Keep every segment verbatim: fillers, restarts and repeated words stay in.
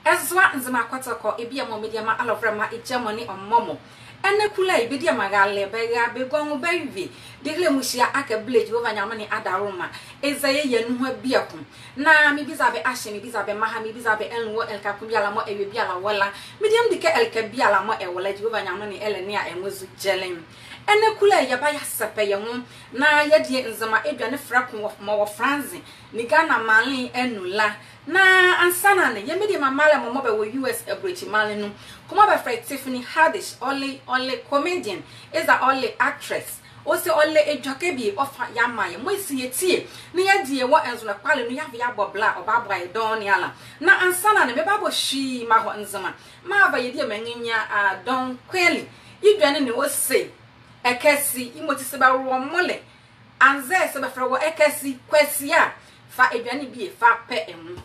Ezwa Nzema kwatako ebia mo media ma aloframa ejamoni omomo ene kula ibedia magale bega begongu bevi digle mushia aka village over nyamani adaroma ezaye yenu ho biaku na mi bizabe ashe mi bizabe maha mi bizabe enwo elka kubiala mo ewe biala wala medium dike elka biala mo e wala over nyamani elenia enwozu jelen ene kula yaba ya sepe ye ho na yedie Nzema edwane frako mo wo franzi ni Ghana malin enula na ansana ne yemedi mamale mo be wo U S abrochi male no kuma be Fred Tiffany Haddish only only comedian is a only actress also only edwake bi ofa yamaye mo isi etie ne yedie wo enzo na kwale no yabe ya bobla obabra e don yala na ansana ne me babo shi ma ho Nzema ma ba yedie manyinya a don kweli yidwane ne wo se ekesi imoti se ba ro mole anze se be fra wo ekesi kwesi a fa edwane bi e fa pe emu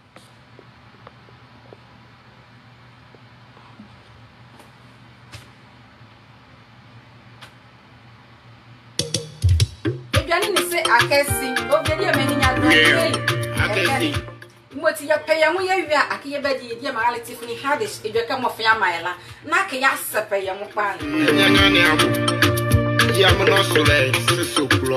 ni se akesi obedi amenya do akesi moti ya peya mu ya wi akiye bedi di ma Tiffany Haddish edweka mo fa maila na ka ya sepe ya mo pa nya ne abu ya mo no so le so kuro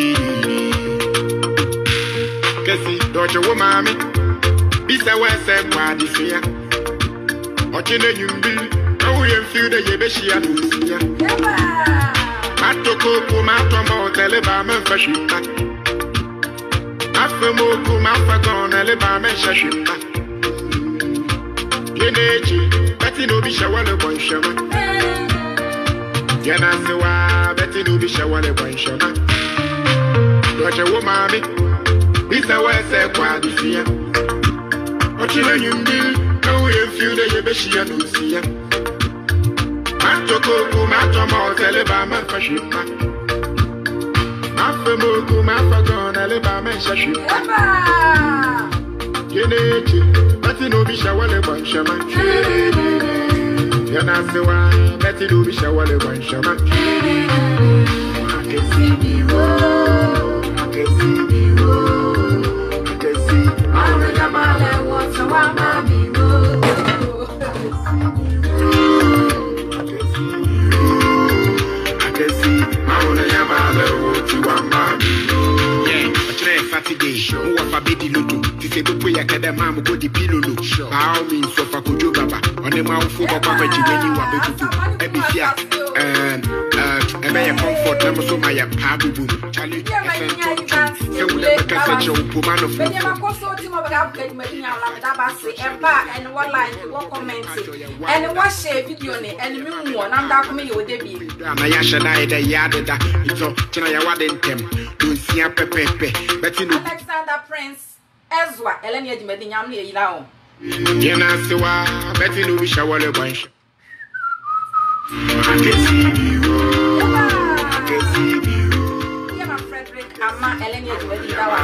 kesi doje wo mami bisa we se kwa di sia o chine nyumbi awu ye feel de ye be shia no sia Matoko kumato mo teleba me fashita Afemo kumafa gona leba me shashita Yeneji beti no bisha wale boy shama Yana sewa beti no bisha wale boy shama Doje wo mami bisa wese kwa disia Ochile nyumbi no ye feel de ye beshia no sia Matoko kumato mo teleba me fashita Afemo kumafa gona leba me shashita Yeneji beti no bisha wale boy shama Yana sewa beti no bisha wale boy shama Akesi biwo Akesi biwo Akesi Awe jamale wotsa wa mabiwo Saturday, who are Fabidi Lutu, to say the way I can the mamma go the pillow. How means so for Kujo Baba, on the mouth for Papa, when you are able to Ebisia, and uh, and I comfort number so my pabu, Charlie, so we never can such a woman of and what line, what comment, and what share video, and the moon one, I'm dark me with Debbie. Nayasha died a yard that it's all Chinayawaden, don't see a pepe, but Alexander Prince Ezwa Elenia di Medinyam Yao Yena Sewa Betty no wish I were a bunch. I can see you. I can see you. Yama Frederick Ama Elenia di Medinyam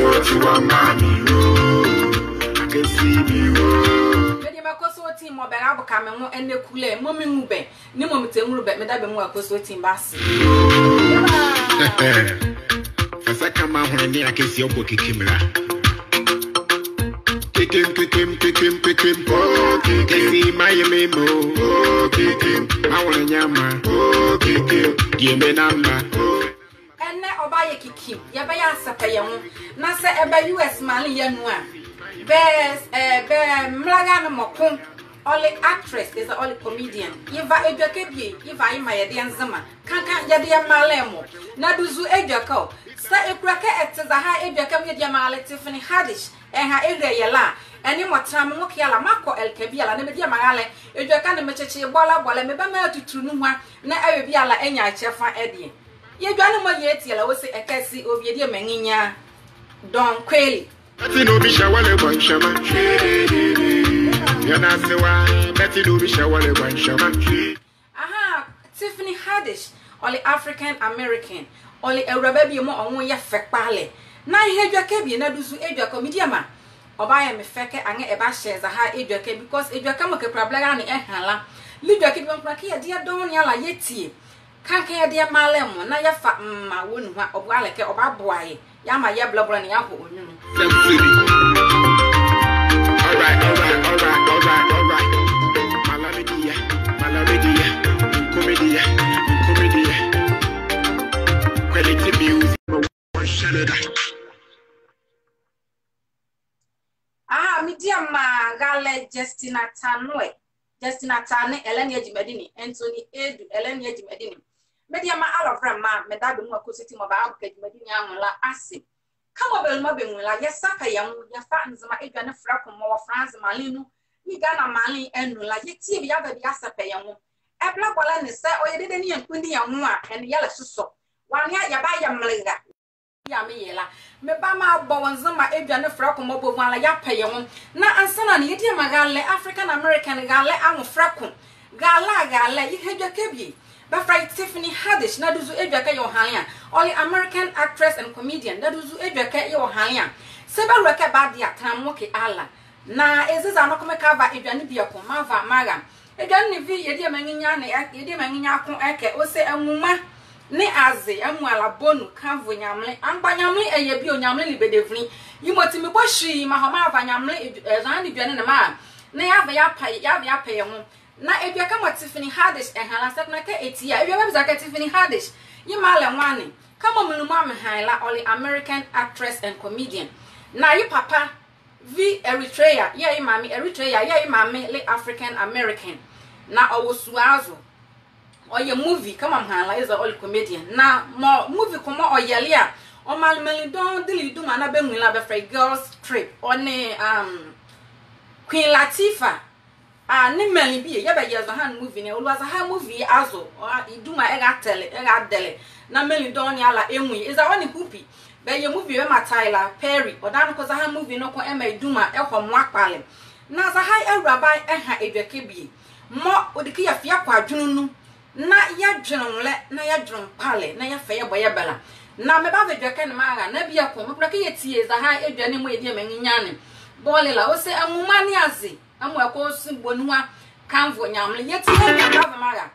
I can see you. Mediama Koso team or Berabo Camemo and the Kule Mommy Mube Nimo Mutemube Medabemo Koso team Bass. Sakama when I can see your book kimera. Kick him, kick him, kick him, kick him. Oh, kick him, my memo. Oh, kick him. I want a yama. Oh, kick him. Give me number. And now buy a kick him. Yabaya Sapayam. Nasa eba U S Mali Yanua. Bears, a bear, Mlagana Mokun. Only actress is the only comedian. If I educate if I my Nzema, can't Yadia Malemo. Naduzu Educo. Sa ebraka etza ha eduka media ma Tiffany Haddish and her area yala any more time mokiala mako el kebiala na media magale eduka na mecheche bola bola me ba ma tutunu hwa na awebiala enya chefa edie ye dwane mo ye tiela wo se ekasi obiedie manyinya don kweli ati no bi shawale bon shama yana sewa ati no bi shawale bon shama aha Tiffany Haddish only African American Only a baby mo on ya fekpale. Na ihe edwaka bi na dusu edwaka mediama. Oba ya me feke anye e ba shares ha edwaka because edwaka mo ke problem na e hala. Lidwaka bi mpra ke ya dia don ya la yetie. Kanka ya dia male mo na ya fa ma wonu ha obo aleke oba boaye. Ya ma ya blabla na ya ho onunu. All right, all right, all right. media ma gale Justina Tanwe Justina Tane Eleni Ejimedini Anthony Edu Eleni Ejimedini media ma alofra ma medado mu akositi mo ba abuka Ejimedini anwula ase kama bel mo benwula yesaka yam yafa Nzema edwane fra komo wa France malinu ni Ghana malin enula yetie bi yaba bi asepe yam ebla bola ne se oyedede ni yankuni yam a ene yala suso wane ya ba yamlega ya me yela me ba ma bo Nzema edwane fra komo bo vala ya peye ho na ansana ne yedi magale African American gale anwo fra kom gala gala yihedwa kebie ba fry Tiffany Haddish na duzu edwaka yo hanya only American actress and comedian na duzu edwaka yo hanya seba reka ba dia tramoke ala na eziza no come cover edwane bia ko mava maga edwane vi yedi manginya na yedi manginya ko eke o se anwuma ne aze amu ala bonu kanvo nyamle amba nyamle eye bi onyamle libedevni yimoti me bohwi ma ho ma ava nyamle ezan ni dwane ne ma na ya va ya pa ya va ya pa ye ho na edwaka mo Tiffany Haddish e hala sat na ka etia edwa ba zaka Tiffany Haddish yima le nwani kama muluma amhala only American actress and comedian na yi papa vi Eritrea ya yi mami Eritrea ya yi mami le African American na owosuazo oye movie kama mhala is all comedian na mo movie kuma oyele a o malmeli don dili duma na be nwila be free girls trip one um Queen Latifah ah ni meli bi ya ba yezo han movie ne oluwa ha movie azo iduma e ga tele e ga dele na meli don ya la enwi is a one pupi be ye movie we ma Tyler Perry odan ko za ha movie no ko e ma iduma e ko mo akpale na za ha ewraba e ha edweke bi mo odiki ya fia kwa dwunu na ya dwonle na ya dwon pale na ya fa ye boye bela na me ba edweke ne ma ga na bia ko mo plaka ye tie za ha edwane mo ye manyinyane bolela o se amuma ni aze amu akọ simbonua kanvo nyamle yeti ya baba maga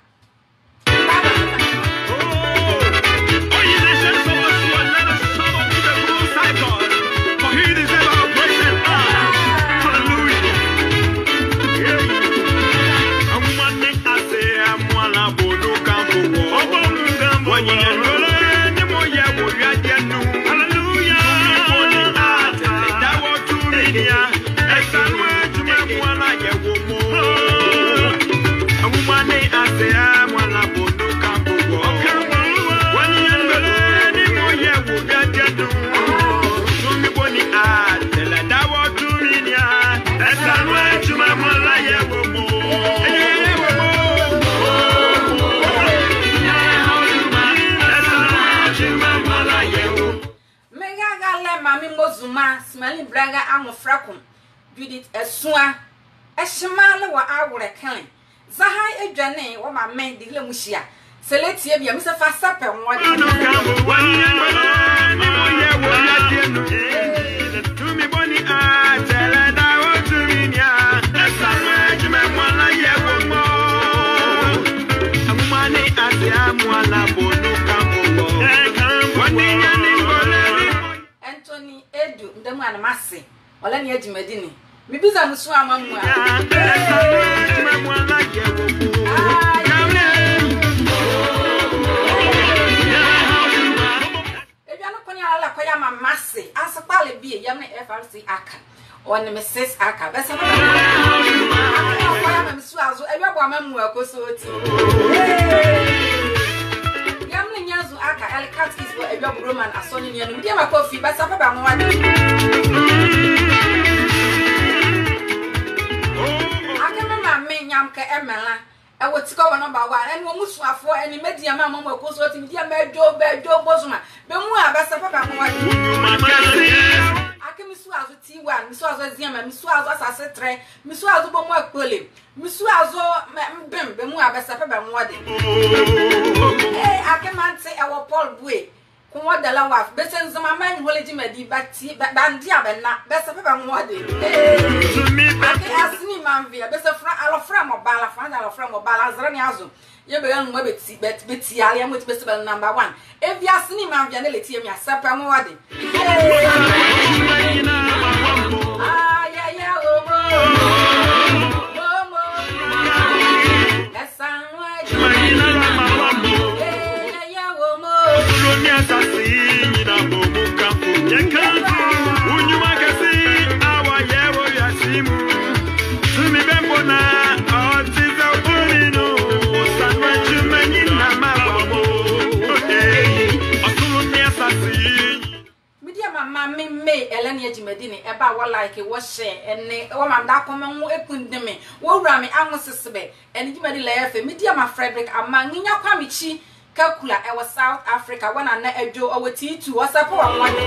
Zuma smelling braga amu frakum Judith esua eshimale wa awure kan zaha edwane wo ma men de lemuhia seletie bia mse fa sape nwode tumi boni a tele da wo tuminia esanwe jume mwala ye wo mo amumani ase amwala bonu kambo wani nyani Anthony Edu ndemu anamase wala ni Ejimedini mibiza musu amamu a ebiano konya ala koya mamase asopale bi yam na F R C aka on me sis aka bese ma koya mamsu azo ebiabo amamu akosoti nyazu aka el catkis for a job roman asoni ni anu dia makofi basa papa mo wadi akeme ma me nyam ka emela e wotiko wo number one enu musuafo eni media ma mo makoso ti dia ma do be do bozuma be mu abasa papa mo wadi akeme su azu T one misu azu ziama misu azu asase tre misu azu bo mo akpole misu azu mbem be mu abasa papa mo wadi eh akemante e wo Paul Bue ko wodala wa be se Nzema man holeji madi bati bandi abena be se papa mo wadi eh ake asini manvia be se fra alofra mo bala fra alofra mo bala azra ni azu ye be gan mo beti beti ale ya mo ti be se number one e vi asini manvia na leti mi asapa mo wadi ah ya ya o mo o mo esa no Mammy May, Elenia Jimedini, about what like it was share, and oh, my dark woman, it couldn't me. Well, Rammy, I was a and you made laugh, media, my Frederick, among Nina Pamichi, Calcula, I was South Africa when I net a do over tea to us up on one.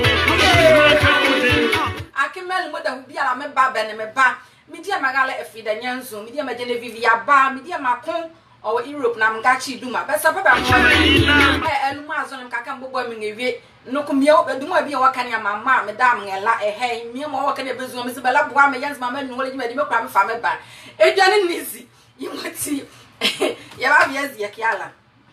I can mail mother who be a me bab and me ba, media Magala, a feed and Yanzo, media Magenevia bar, media Macon, or Europe, Namgachi Duma, but Papa, and Mazon Kakambo bombing no come here, but do my be working at my mamma, Madame, and la a hay, me more working at Brazil, Miss Bella, one, my young mamma, knowledge, my democratic family back. A Johnny Missy, you might see. Yavias Yakiala.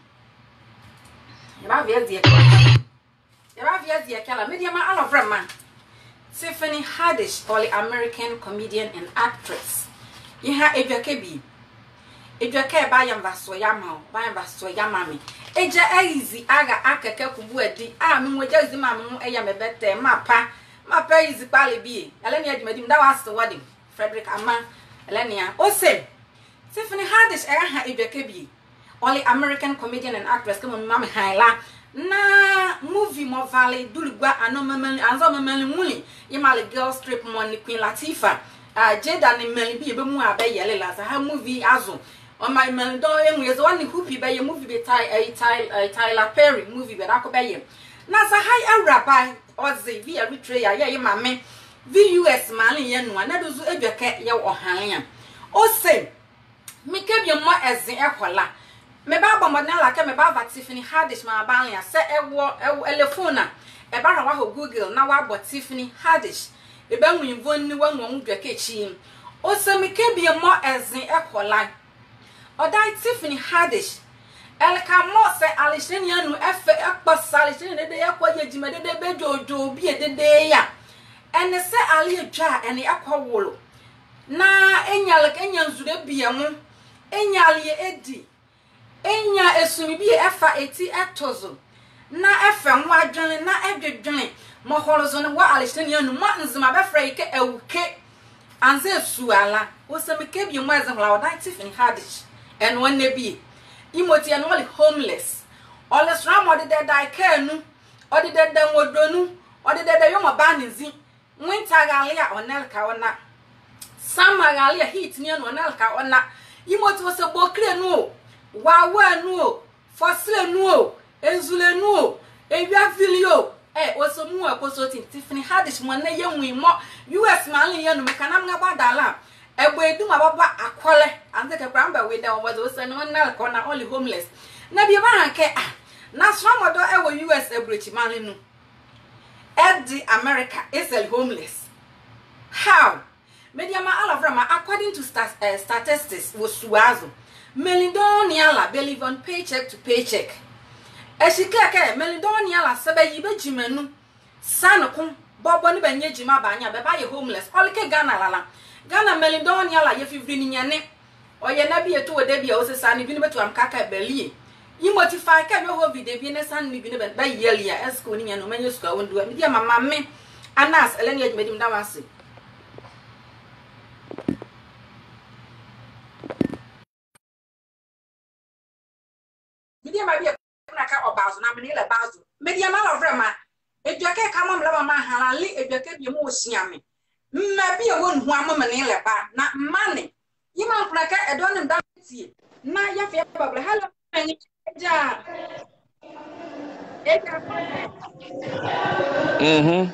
Yavias Yakiala. Yavias Yakiala, Mediama Alaframa. Tiffany Haddish, Polly American comedian and actress. You have a Jacobi. If you care by your vaso yama, by your vaso yamami. Eja easy aga akeke kubuedi ah me moja zima me eya me bete mapa mapa easy pale bi elenia dimedim that was the wedding Frederick Ama elenia o say Tiffany Haddish eya ha edweke bi only American comedian and actress come mama haila na movie mo valley dulugba anomemeli anzo memeli muli yimale girl strip money Queen Latifah ah Jada ni meli bi be mu abeyele la ha movie azo on my man don't is one who be by a movie be a Tyler Perry movie but I could buy him. Now, so high a rabbi or the via betrayer, yeah, my man. V U S man, and one that was a cat, yo, or Halian. Oh, say, me came your more as the Equala. Me Baba Manella came about Tiffany Haddish, my balia, set a war, a elephona, a barra Google, now about Tiffany Haddish. The bang when you one won't get kitchen. Oh, say, me came your more as the Equala. Or die Tiffany Haddish. El Camo say Alishinian no F Akba Salishin the day aqua Jima de Bejo be a day ya. And they say Ali a jar and the aqua wolo. Na enya like enya zude be a moon. Enya li eddi. Enya esumi be efa eti etozo. Na efa mwa dwene na edwe dwene. Mo holozo ne wa Alishinian no Nzema befra ike e wuke. Anze suala. O se me kebi mwa zemla die Tiffany Haddish. And when they be, Imoti and only homeless. All the stram or the dead I care no, or the dead them would do, or the dead young abandoned. Winter galia or Nelka or not. Some galia heat near no Nelka or not. Imoti was a bocre no, Wawa no, Fossil no, Ezule no, Avia Filio. Eh, was a more consulting Tiffany Haddish one young we more U S Malian Mekananga Badala. E we do my baba akwale and take a bramba with them was also no one corner only homeless. Na be ba ke ah na some do e we U S e bridge man no. Eddie America is a homeless. How? Mediama Alavra according to stat, uh, statistics was suazo. Melindoniala believe on paycheck to paycheck. E she keke Melindoniala sebe yibe jimenu. Sanokun bobo ni benye jima banya be ba ye homeless. Olike Ghana lala. Ghana Melindonia la ye fifteen nyane o ye na bi eto de bia o se san bi ne beto am kaka belie yi motify ka no ho bi de bi ne san ni bi ne ba yelia esko ni nyano manyo sko wondu mi dia mama me anas eleni admedim da wase mi dia ma bi na ka obazo na me ni le bazo me dia ma lo vrema edwake ka mam la mama halali edwake bi mo osiame Maybe a one who am a man na money. You man plaka a don and dance. Na ya fe baba hello ja. Mhm.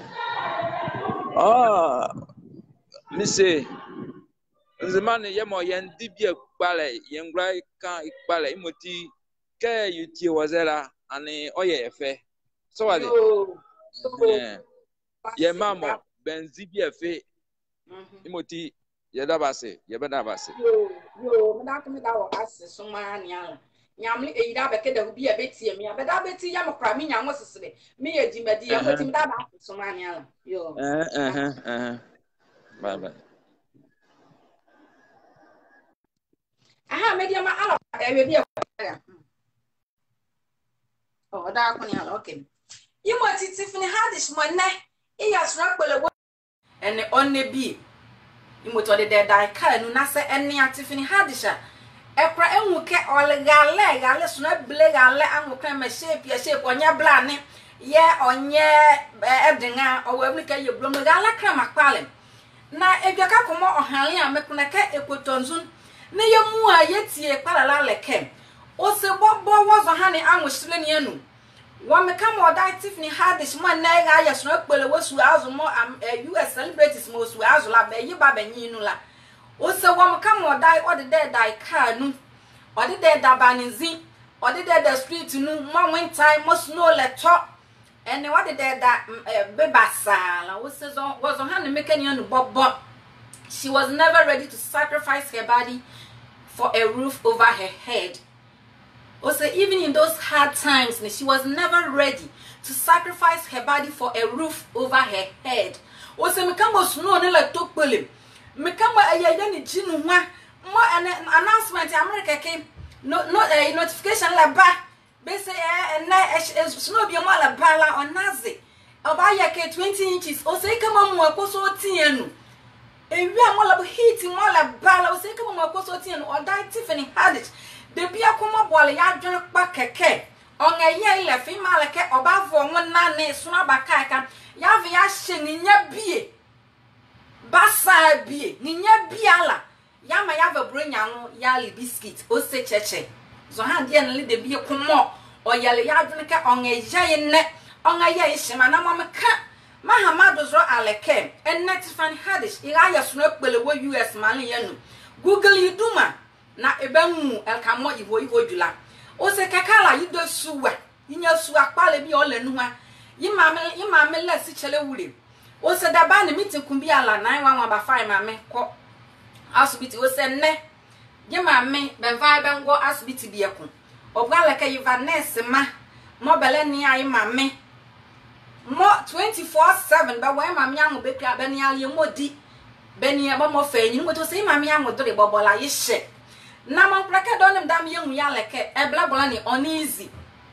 Ah. Missy. Nzema ne yemo yen dibia gbale yen grai kan gbale imoti ke yuti wazela ani oye efe. So what? Eh. Ye mamo benzibia efe. Imoti yeda base yebeda base yo yo me da me da wo ase so ma anya nyamle e da beke da bi e betie me abeda beti ya mokra me nyanwo sesebe me ye dimadi ya kwati me da ba so ma anya yo eh eh eh bye bye aha me dia ma ala e we bi e oh da ko ni ala okay Imoti Tiffany Haddish mo ne e ya sura pele ene onne bi imoto de de dai ka nu na se ene atifini hadisha ekra enwuke olegale gale suna ble gale anwuka ma shape ya shape onya bla ne ye onye edinga owabika ye blom gale kra makpale na edwaka komo ohale a mekuna ka ekotonzun ne ye mu a yetie kpalala leke o se bobo wozo hane anwushile ne anu wa meka mo da tifini hadish mo na ga ya suna kpele wosu azu mo U S celebrities mo su azu la be yi ba benyi nu la o se wa meka mo da o de de dai ka nu o de de da baninzi o de de the street nu mo win time mo snow le to ene wa de de da be basala o se zo wozo hane meka ne anu bobo. She was never ready to sacrifice her body for a roof over her head. Also, even in those hard times, she was never ready to sacrifice her body for a roof over her head. Also, me come snow ne like talk pole. Me come a ya ni jinu wa. Mo an announcement America came. No, no a notification la ba. Be say eh na snow bi mo la ba la on nazi. Oba ya ke twenty inches. Also, come mo akoso tienu. Ewi amola bu heat mo la ba la. Also, come mo akoso tienu. O die Tiffany Haddish. De bia kuma bole ya dwene kpa keke onga ye ile fi maleke obavo wona ne so abaka ka ya ve ya hye ni nya bie basa bie ni nya biala ya ma ya ve bronya no ya le biscuit o se cheche zo han de ne le de bie kuma o yale ya dwene ka onga ye ne onga ye hye na mo meka mahamado zo aleke en Tiffany Haddish ira ya so kpele wo U S mali yanu Google yiduma na ebanwu elkamo ivo ivo jula o se kakala yido suwa yinya suwa kpale bi o lenu ha yima me yima me la si chele wure o se daba ne meeting kumbi ala nine one one ba five ma me ko asubiti o se ne yima me ben five ben go asubiti bi ekun obwala ka yiva nurse ma mo bele ni ayi ma me mo twenty-four seven ba wa ma me anwo be kra be ni ale modi be ni ba mo fa nyi mo to se ma me anwo do de bobola ye hye na man praka donim dam yemu ya leke ebla bola ni uneasy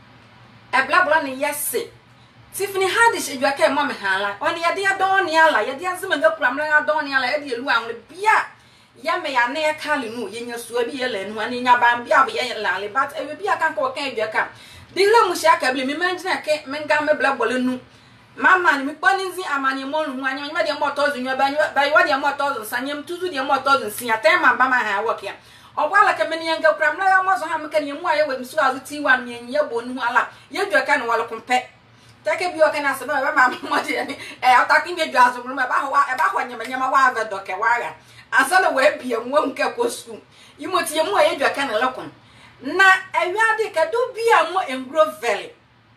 ebla bola ni yese Tiffany Haddish edwaka e mom hala oni yede ya don ni ala yede azima nga kuramra ya don ni ala yede elu anwe bia ya me ya na ya kale nu yenya suo bi yele nu ani nya ban bia be ye lale but e bia kan ko kan edwaka dile mu sha ka bli mi manjina ke menga me bla bola nu mama ni mi kponinzi amani mo nu anya ma de mo tozu nyo ba ba wa de mo tozu sanyem tuzu de mo tozu sia tema ba ma ha work ya obwala ka meni yanga kram na ya mozo ha meka ni mu aye we msu azu T one me nya bonu ala ye dwaka no wala kompe take bi o kana se ba ma mo de ni e atakin bi dwa azu ma ba ho e ba ho nyama nyama wa ava doke wara asana we bia mu nka ko school imoti ye mu aye dwaka na lakom na ewiade ka do bia mo engro valley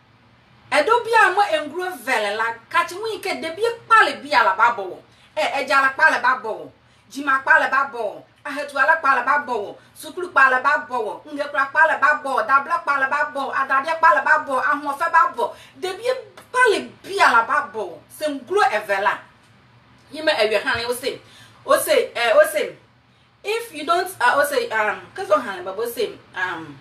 e do bia mo engro valley la ka ti mu ike de bi pale bia la babo e e jala pale babo jima pale babo ahetu ala pala babo sukuru pala babo nge pra pala babo dabla pala babo adade pala babo ahofe babo de bi pale bia la babo sem gro evela yime ewe han o say o say eh o say if you don't uh, o say um kazo han babo say um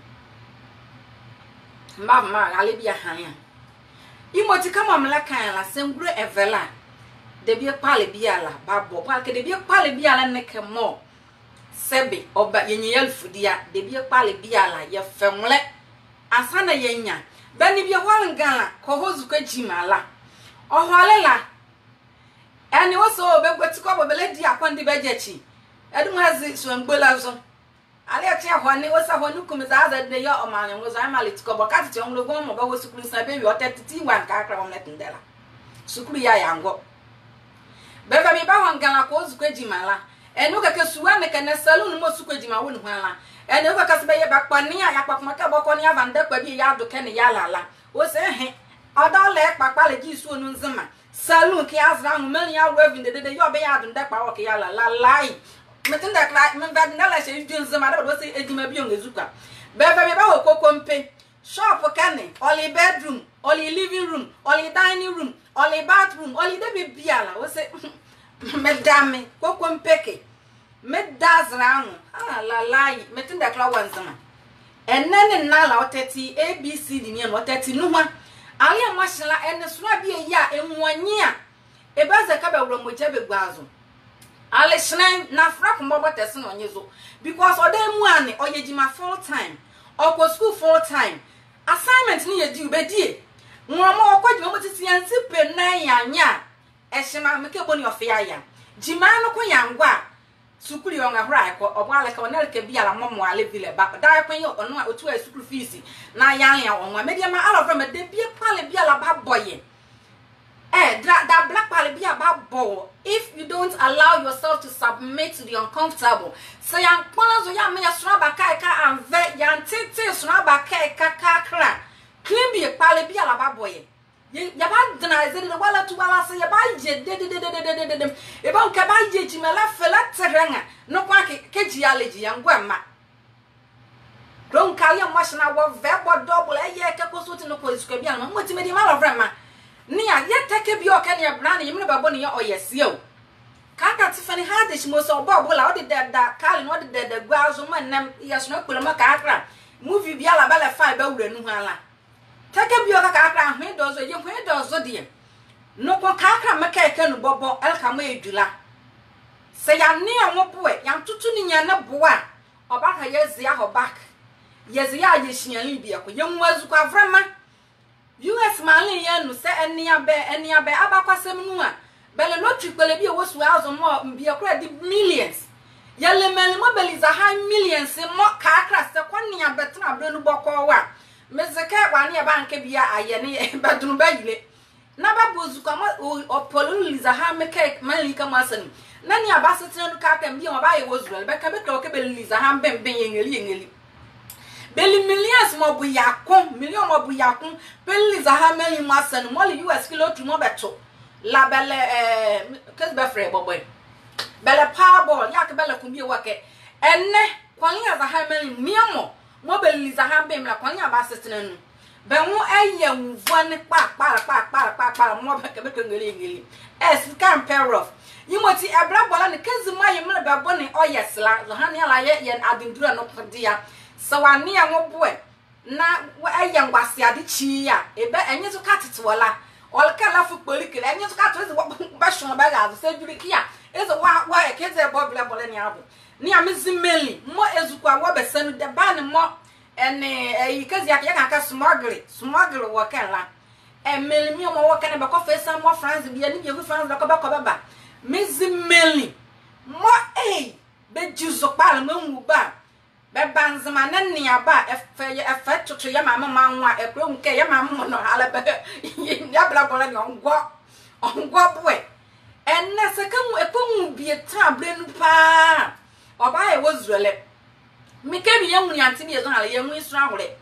mama ma ale bia han ya imoti kama mla kan la sem gro evela de bi pale bia la babo pale ke de bi pale bia la ne kemo sebe oba yenye yelfudia de bi kpale bia la ye femle asana yenya bani bi hwalngala ko hozu ka jimala ohwalela eni oso obegweti ko bobele di akwande bejechi edum hazi so ngbola zo ale ati ahwani osa hwanu kumiza za de yo omanye ngozo amaliti ko bokati ti onlo go mo ba wo sukuru sa be wi oteti wan ka akra omlet ndela sukuru ya yango beba mi ba hwangala ko hozu ka jimala enu ka kesuwa ne kana salon mo su kwejima wonu hala enu ka kasbe ye bakpani ya pakma ka bokoni avanda kwa bi ya do kene ya lala o se he odole pakpa le ji su onu Nzema salon ki azra hu mel ya wevin de de yo be ya do ndakpa wo ke ya lala lai metinda kla men bad ndala she ju Nzema da do se ejima bi on ezuka bebe be ba wo kokompe shop kane only bedroom only living room only dining room only bathroom only de be biala o se medame koko mpeke medazra anu ah la lai metinda kla wanzama enene nala oteti A B C D ni no oteti nuwa ali amashila ene sura bi ya enwanyia ebaza ka be wuro moja be gwazo ale shine na fra ko mbo test no nyezo because oda mu ane oyejima full time or school full time assignment ni ye di ubedie nwoma okwadima mo titi yanti pe na yanya ehima meke boni ofia ya jima no ko yangwa sukuli onga hra ko obwale ka onel ke bia la momo ale vile ba da ko yo onu otu a school fees na yan ya onwa media ma all of them de bia pale bia la ba boye eh that black pale bia ba bo if you don't allow yourself to submit to the uncomfortable so yan pona zo ya me ya sura ba kai ka anve yan tete sura ba kai ka ka kra clean bia pale bia la ba boye ya ba dena ezele wala tu wala se ya ba je de de de de de de de e ba nka ba je jimela fela teranga no kwa ke keji allergy ya ngwa ma don ka ya machine wo verbo double e ye ke ko so ti no ko isu ke bia no mo ti me di ma lo ma ni ya ye take bi o ke ne bra na ye me ba bo ne ya oyese o ka ka ti fani ha de shimo so bo bo la o de da kali no de de gwa zo ma nam ya so no ko ma ka akra movie bia la ba le fa ba wura nu hala take bi o ka akra hwe dozo ye hwe dozo de no ko ka akra meka eke no bobo el ka ma edula se ya ne anwo boe ya tutu ni nya na boa oba ka ye zia ho back ye zia ye shiali bi ko ye nwazu kwa vrama U S mali ye no se eni abe eni abe abakwasem nu a bele no triple bi e wo su azo mo bi e kura di millions ye le mele mo beliza high millions mo ka akra se kwani abetra abre no boko wa mezeke wani e banke bia aye ne badunu bayile na babuzu kwa opolu liza ha meke malika masani nani abasete no ka kan bia mo ba ye wozuru be ka be ka o ke beliza ha mbemben yengeli yengeli beli millions mo bu yakon million mo bu yakon beliza ha meli masani mo le U S kilo tu mo beto la bele eh kes be free boboy bele powerball yak bele kumbi wake enne kwani za ha meli miamo mo beliza ha mbem la kwani abasete nu be hu eye nwuo ne pa pa pa pa pa pa mo be ke be ngeli ngeli es kan perof yimoti ebra bola ne kezimu aye mele be bo ne oyesla zo ha ne ala ye ye adindura no podia so wani ya ngoboe na eye ngwase ade chi ya ebe enye zo katete wala olka la fu polikele enye zo katete zo ba shon ba ga zo se jurikia ezo wa wa e keze bo bla bola ni abo ni amizimeli mo ezukwa wa besanu de ban mo ene e kazi ya kan ka smuggle smuggle wo kan la e meli mi mo wo kan be ko fesa mo France bia ni bi ku France da ko ba ko baba mizimeli mo e be juzo pal mo nwu ba be banzema na ni aba efe efe tutu ya mama manwa e kro nke ya mama no hala be ya bla bola ni ongo ongo boy enne se kan e ko nwu bi ta bre nu pa oba e wozurele mike bi yemu yanti bi ezon hala yemu isra hore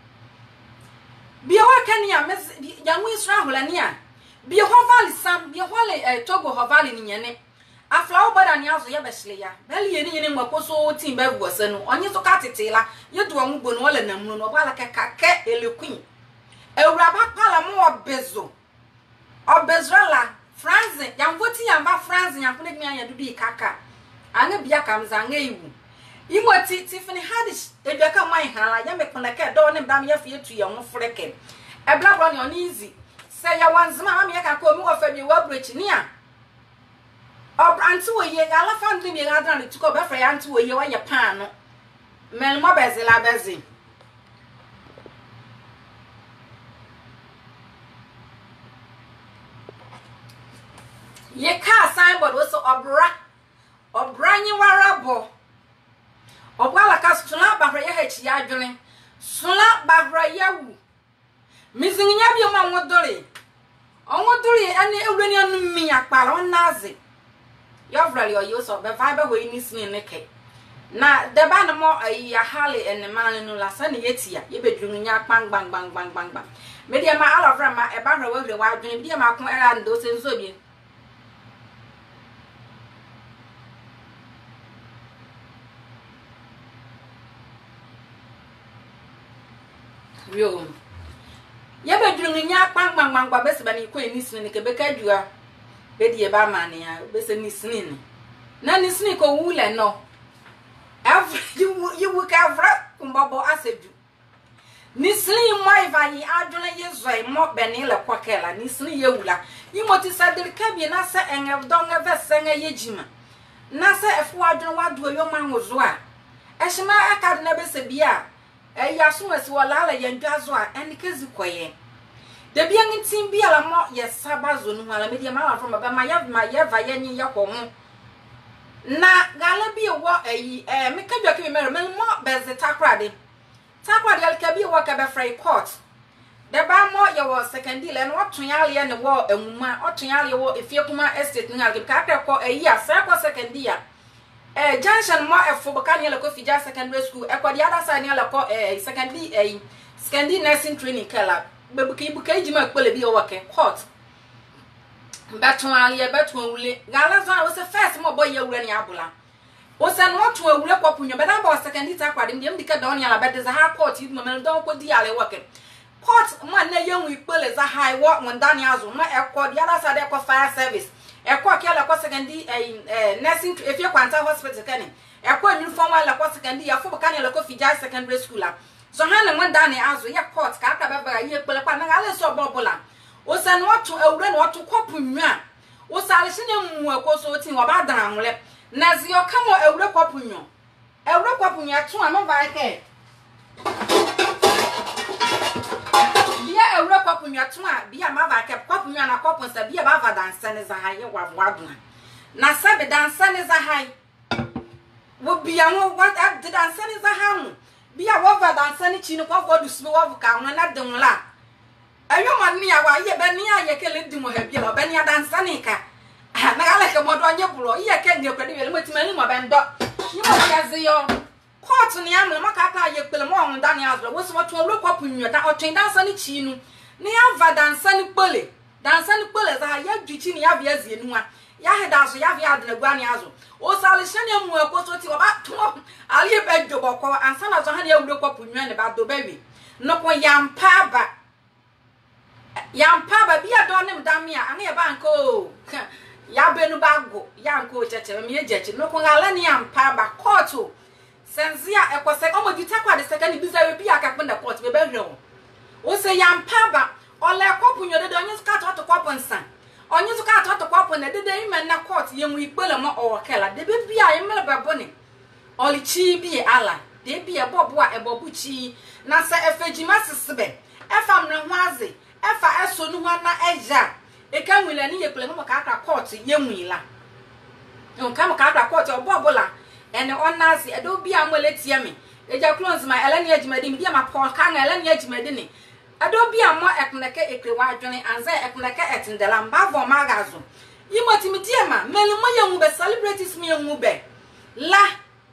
bi wa kan ya mes yemu isra hore ni a bi ho vali sam bi ho le togo ho vali ni nyene afla oboda ni azo ye besle ya beli ye ni ye ni mwakoso tin ba vuose no onye so ka tetela ye do anwu gbo no wala namu no bala ka ka ke elekwin ewura ba pala mo obezo obezrala France ya mvoti ya ba France ya kune gmi anya dudu ikaka anga bia kamza anga iwu imoti Tiffany Haddish edwa ka mai hala ya me kona ka do ne bram ya fie tu ye ho freke e bla bla ni oni easy se ya wanzima am ya ka ko mi wo fa bi wa breach ni a obrantu we ye ala family me ga dan tuko be fra ya ntu we ye wa ye pan no mel mo bezela bezi ye ka signboard wo so obra obranyi warabo obwala ka sula bahra ye hachi ya adwene sula bahra yawu mizinnya bi ma wodore onwodore ene ewreni anu mi akpala onaze yovrali oyo so be vibe we ni sin ne ke na de ba no mo ayi hale ene man no la sa ne yetia ye bedru nya kpang bang bang bang bang bang me dia ma alovra ma e ba hra we hre wa adwene dia ma ko era ndo se nso bi yo ye bedru nya kpang bang bang bang be se ba ni ko ni sin ne ke be ka dua bedi e ba mane ya be se ni snin na ni snin ko wule no every you you work every kumbobo asedu ni snin mo iva yi adwona ye zoi mo beni le kwakela ni snin ye wula yi moti sadiri ka bi na se enye donga ve senga ye jima na se efo adwon wado yo man wozo a ehima aka na be se bia e yaso asi wala ala yandwazo a enikezi koye de bia ntin bia la mo ye sabazo no ala media ma from ba ma ya ma ye va yenye yakwo ho na gala bi wo ayi eh me kadwa ke me mere me mo beze takrade takrade alka bi wo ka be free court de ba mo ye wo second deal no otonale ye ne wo enwuma otonale wo efie kuma estate no alka ka ka ko ayi asa ko second deal eh junction mo efo bo kan ye le ko fija secondary school e ko di other side ne le ko eh second deal eh second deal nursing training kala bebuki buka ejima kpele bi wo ke court betonale ye beton wule gala zo wo se first mo boy ye wure ni abula wo se no to awure kwapunyo be na ba second deal takwade ndem dika don ya la be za ha court ibu me don ko di ale wo ke court man na yenwu ikpele za high wo mondani azu ma ekọ di other side ekọ fire service ekọ kele ko secondary eh nursing efie kwanta hospital kani ekọ uniform wala ko secondary afọ kani le ko fija secondary school la so ha na mondani azu ye court ka aka baba ye ikpele kwa na ale so bobola o se no to awure no to kwapunwa o sale shine mu ekọ so tin wo ba dan anwle na zi o kamo awure kwapunyo awure kwapunyo to ama ba ke bia awura kwapunwa tuma bia ma ba ke kwapunwa na kwapunsa bia ba va dansa ne za haye wa waduna na sabe dansa ne za haye wo bia wo wa dansa ne za hamu bia wo va dansa ne chi ne kwa godu sube wo ka ho na de nwla ayo ma ni ya wa ye be ni ya ye kele di mo ha bia lo be ni dansa ne ka na gale ke mo do anye bulo ye ke ndi kwade be le motimani mo be ndo ni mo ya ze yo court ni amle maka aka ye pele mo on dan ya azlo wo so to awura kwapunwa da otwen dansa ne chi nu ni ava dansa ni pole dansa ni pole za ya dwichi ni ya bia zienu a ya heda so ya bia adna gwa ni azo o sale hye mu ekoso ti oba to ali be djoboko ansa na so ha ni awura kwapunwa ne ba do baby no ko yampa ba yampa ba bia do ne mdame a ane ba nko ya benu bago ya nko cheche me ye jeche no ko ngala ni yampa ba court senzia ekose omo gitakwa de second biza we bia ka penda court be be hwe o se yampa ba ole kwapunyo de onye suka to kwapo nsan onye suka to kwapo na de de ime na court ye mu ikpele mo owokela de be bia emele beboni oli chi bi ala de bia bobo a ebobu chi na se efejima sesebe efa mne hwaze efa eso nu hwa na eja e ka nwile ni ye pele mo ka aka court ye nwila on ka mo ka aka court obobola ene onazi edo bia mo letie me eja close my elani ejimadi mi dia ma pon ka na elani ejimadi ni ado bia mo ekneke ekrewa adwene anza ekneke etindela mbavo magazo yimoti mi dia ma meli mo ye mu be celebrities mi ye mu be la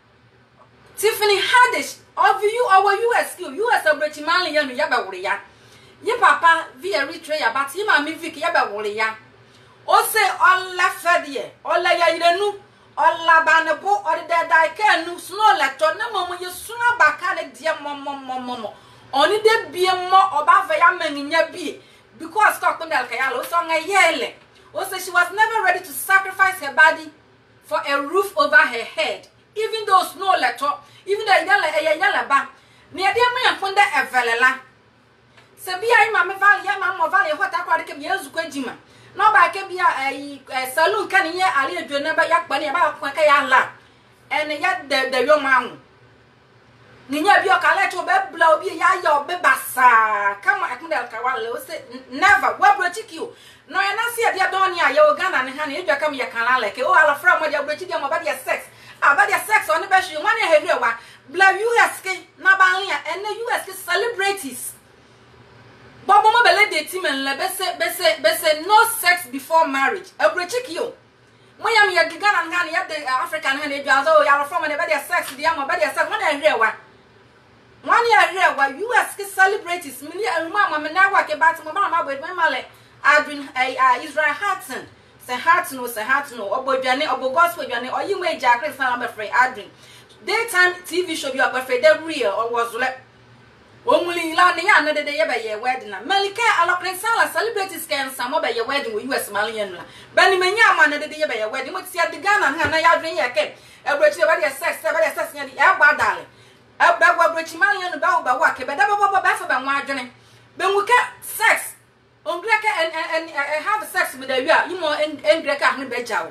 Tiffany Haddish of you our U S skill U S celebrity man ye no ya be wure ya ye papa via Eritrea but ye ma mi Vic ya be wure ya o se ola fedie ola ya irenu ola banebo odi de dai ka nu snow leto na mo ye suna baka ne dia mom mom mom oni de bie mo oba fa ya manginya bi because talk on del kayalo so nga yele o say she was never ready to sacrifice her body for a roof over her head even though snow leto even though yele e yele ba ne de me yafonda evelela se bia ima me vale ya ma mo vale hota kwa de ke bia zuko jima no ba ke bia eh salon kan ye ali edwona ba yakpa ne ba kwa ka ya la ene ya de de yo ma hu ninya bi o kala to be bla obi ya ya obe basa kama akunda ka wale o se never we brochiki o no ya na se dia don ya ya Uganda ne ha ne edwa kam ya kan like o ala fra mo dia brochiki dia mo ba dia sex ah ba dia sex on be hwe wan ya hewe wa bla U S ke na ba ya ene U S ke celebrities Bobo mo bele date men le bese bese bese no sex before marriage. E brochiki o. Mo yam ya Ghana Ghana ya de African ha na edwa so ya from ne be dia sex dia mo be dia sex mo na hwe wa. One year here where U S celebrities many mama me na wa ke bat mo ba ma bo me male Adrian uh, Israel Hudson say Hudson no say Hudson no obodwane obo gospel dwane oyimwe jakre san be free Adrian daytime T V show bi abafre the real or was like omuli la ne ya na de ye be ye wedding na Melika alokren sala celebrities can some be ye wedding with U S Malian la bani menya ma na de ye be ye wedding mo ti ade Ghana na ya Adrian ye ke ebrochi be dia sex be dia sex nya di e gba dale Abba Brichman and about Bawaka, but Baba Baffa and Wadjane. Then we get sex on Greca and have sex with a year, you know, and Greca and Bejow.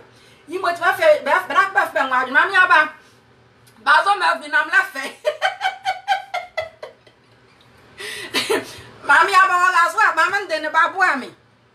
Imo ti ba fe ba ba ba fe nwa adwuma mi aba. Ba zo ma bi na mla fe. Mami aba wala so mama nde ne babu ami.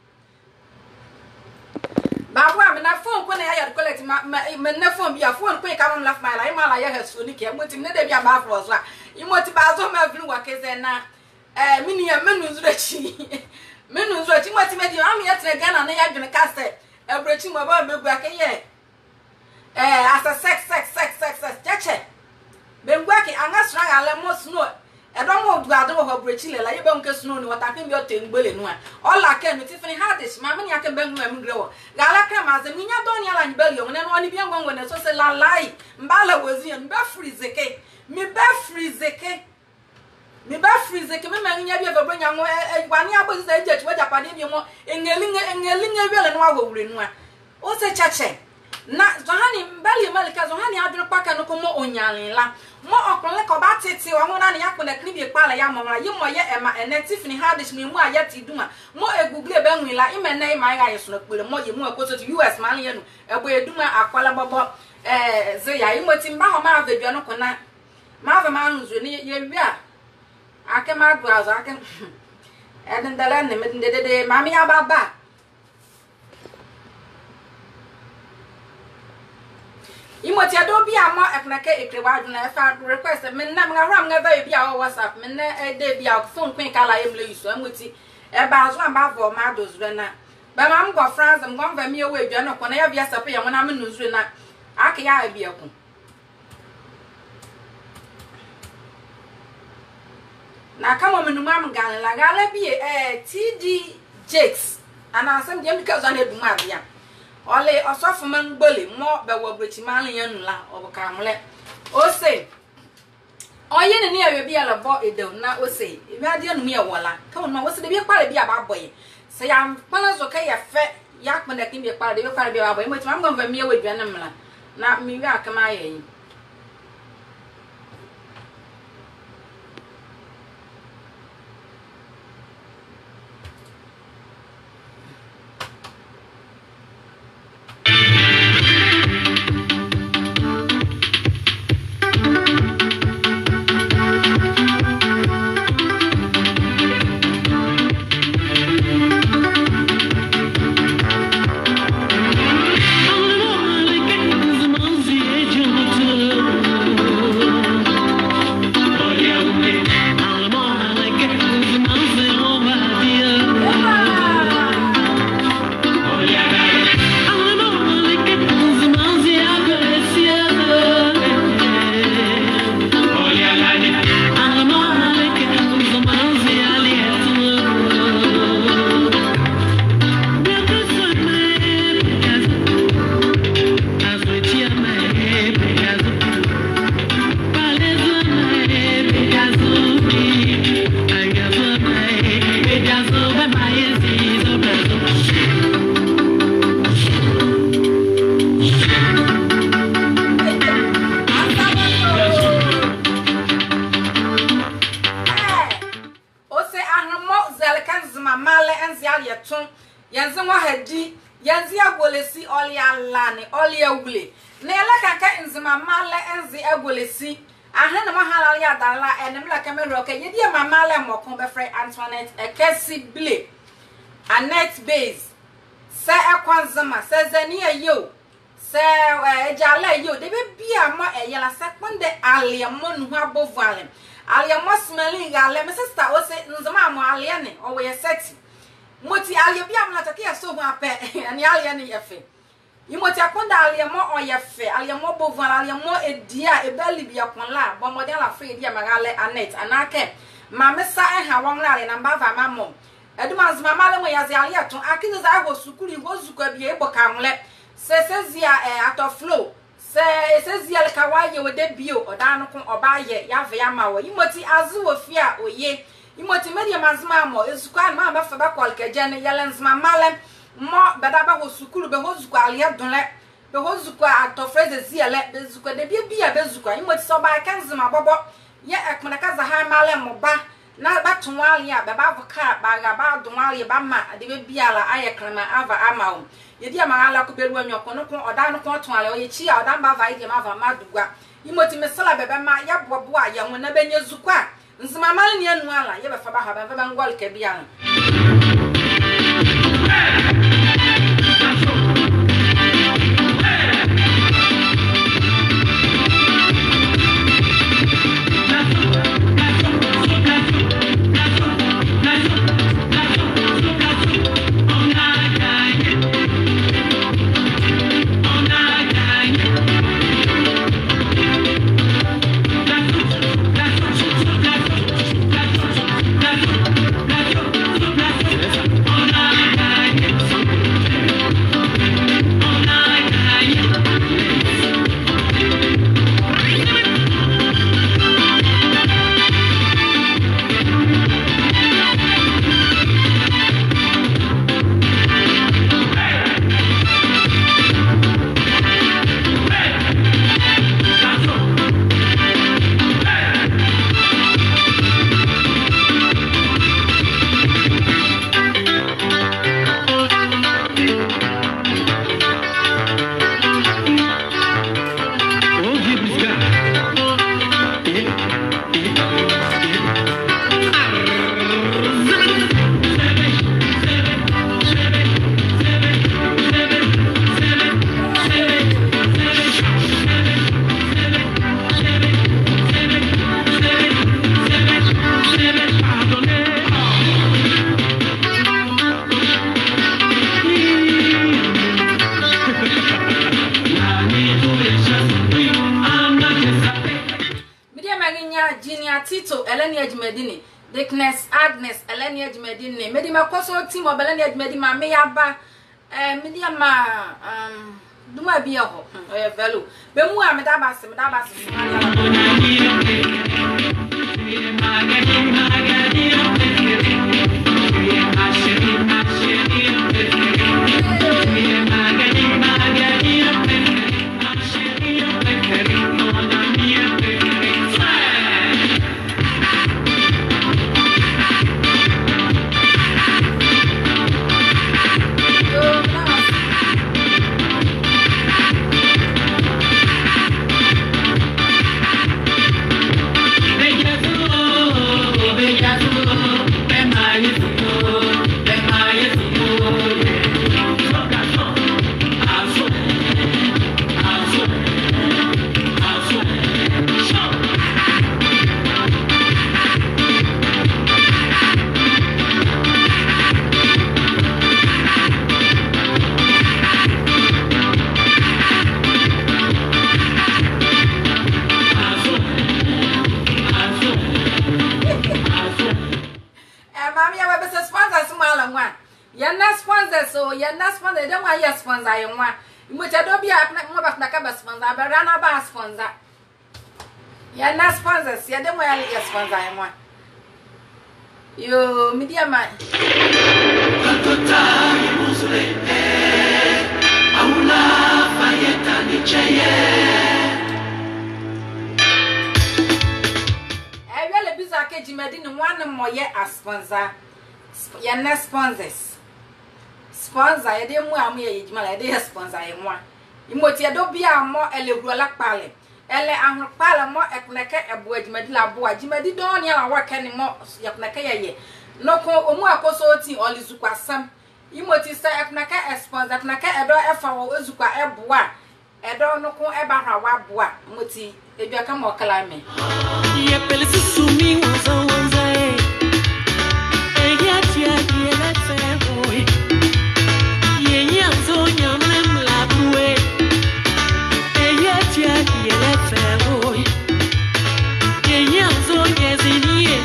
Babu ami na phone ko na ya ya collect ma me na phone bia phone ko ka mam laf my la ima la ya ha so ni ke mo ti ne de bia ba fo so a. Imo ti ba zo ma bi wa ke ze na eh mini ya menu zura chi. Menu zura chi mo ti me di ami ya tre Ghana na ya dwene ka se ebrechi mo ba me gba ke ye. Eh as a sex sex sex sex sex cheche. Be gba ke anga sra ga le mo snow e don mo gba do ho brechi le la ye be nke snow ni wata ke bi o te ngbele nu a ola ke no tifini hardest ma me ni ake be nu em grewo ga la ke ma ze mi nya don ya la ngbele yo ne no ni bi ngwango ne so se la lai mbala wozi en be freeze ke mi be freeze ke mi be freeze ke me ma nya bi e be nya ngo e wani abozi se je tuwa japade bi mo engeli engeli ngewe le no agowure nu a o se chache na zohani mbali malika zohani adro paka no ko mo onyalin la mo okunle ko ba tete wa mo na ya ko na klibi pala ya mo ra yimo ye ema enetif ni hadish mi mu aya ti duma mo egugle be nwin la ime na ima ga yeso na pere mo ye mu akoso to U S man ye no ebo eduma akwala bobo eh ze ya imo ti mba ho ma avadua no ko na ma ava ma nzu ni ye wi a ake ma gwa azo ake eden dala ne me de de ma mi ababa imo ti ado bi ama eknake ekrewa aduna fa request me na mga hram nga ba bi a WhatsApp me na e de bi a phone queen kala emle yuso amoti e ba azo amba vo ma do zure na ba ma mgo France mgo mva mi ewe adwa no kona ya bia sape ya wona me no zure na aka ya abi eku na kama me no mam gan la gala bi eh T D Jakes ana asem dem because on eduma bia ole osofu man gbole mo be wo brechi man yan la obuka mle o se oye ne ne awe bia la bo edo na o se e ade anu me wola ka won ma wo se de bi kwale bia ba boye se ya pana zo ka ya fe ya kpana kin bi kwale de bi kwale bia ba boye mo ti mam gomva me awadua na mla na mi wi akama ayi Nzema male enzi egolesi ahena mahala ya dala enem la camera okay yedi mamale mokon be free Antoinette ekesi ble Annette base se ekwanzema se zani ayo se ejala yo de be bia mo eyela se kponde aliamo nu abovu ale aliamo smelling ale me sister o se Nzema mo ale ne o we sexy moti ale bia mo atake ya so hu ape ani ale ne yefe Imoti akonda aliamo oyefe aliamo bovan aliamo edia ebeli bia konla bo model la free dia magale Annette anake mamesa eha wonla ale namba va mamo eduma Nzema male mo yazi ali aton akizo za ho sukuri ho zuko bia ebo kanle se sezia eh ato flow se sezia le kawaye wode bio odanu kon obaye yave yamawo imoti azu ofia oye imoti media Nzema mo ezuko ma ba fa ba kwalke jene yele Nzema male mo bedaba ho sukuru be ho zuko ali adonle be ho zuko ato freze ziele be zuko de bia bia be zuko imoti so ba kan Nzema bobo ye ekmana kaza ha male mo ba na batunwali a baba voka ba ga ba dunwali ba ma de be bia la aye krama ava ama ye dia ma ala ko beru anyoko no ko oda no ko ton ale oye chi a oda mba vai de ma va madugwa imoti mesala bebe ma ya bobo a ye wona benye zukwa Nzema mali ni enu ala ye be fa ba ha be be ngol ke bia no Tito Eleni Edmedini Dickness Agnes Eleni Edmedini Medi ma koso team of Eleni Edmedini ma me yaba eh media ma um duma bia ho eh velo be mu a me da base me da base so ya na sponsor dem wa ya sponsor ye nwa imocha do bia mo ba na ka ba sponsor ba rana ba sponsor ya na sponsors ya dem wa ya sponsor ye nwa yo media man Katota musule aula fayeta ni cheye e wele biza ke jimedi ni one mo ye as sponsor ya na sponsors sponsor ye de mu amu ye jima la de sponsor ye mo imoti do bia mo elewru la pale ele ahun pale mo ekneke ebo jimedi la bo jimedi don ya la wa ke ni mo yakneke ye ye no ko omu akoso ti olizukwa sam imoti sa ekneke sponsor ekneke edo efa wo ezukwa ebo a edo no ko eba hwa wa bo a moti edua ka mo kala me ye pelisi sumi wanza wanza e e ya tia ye la fe boy ye nyanzo nyamle mlabwe e ya tia ye la fe boy ye nyanzo nyezini ye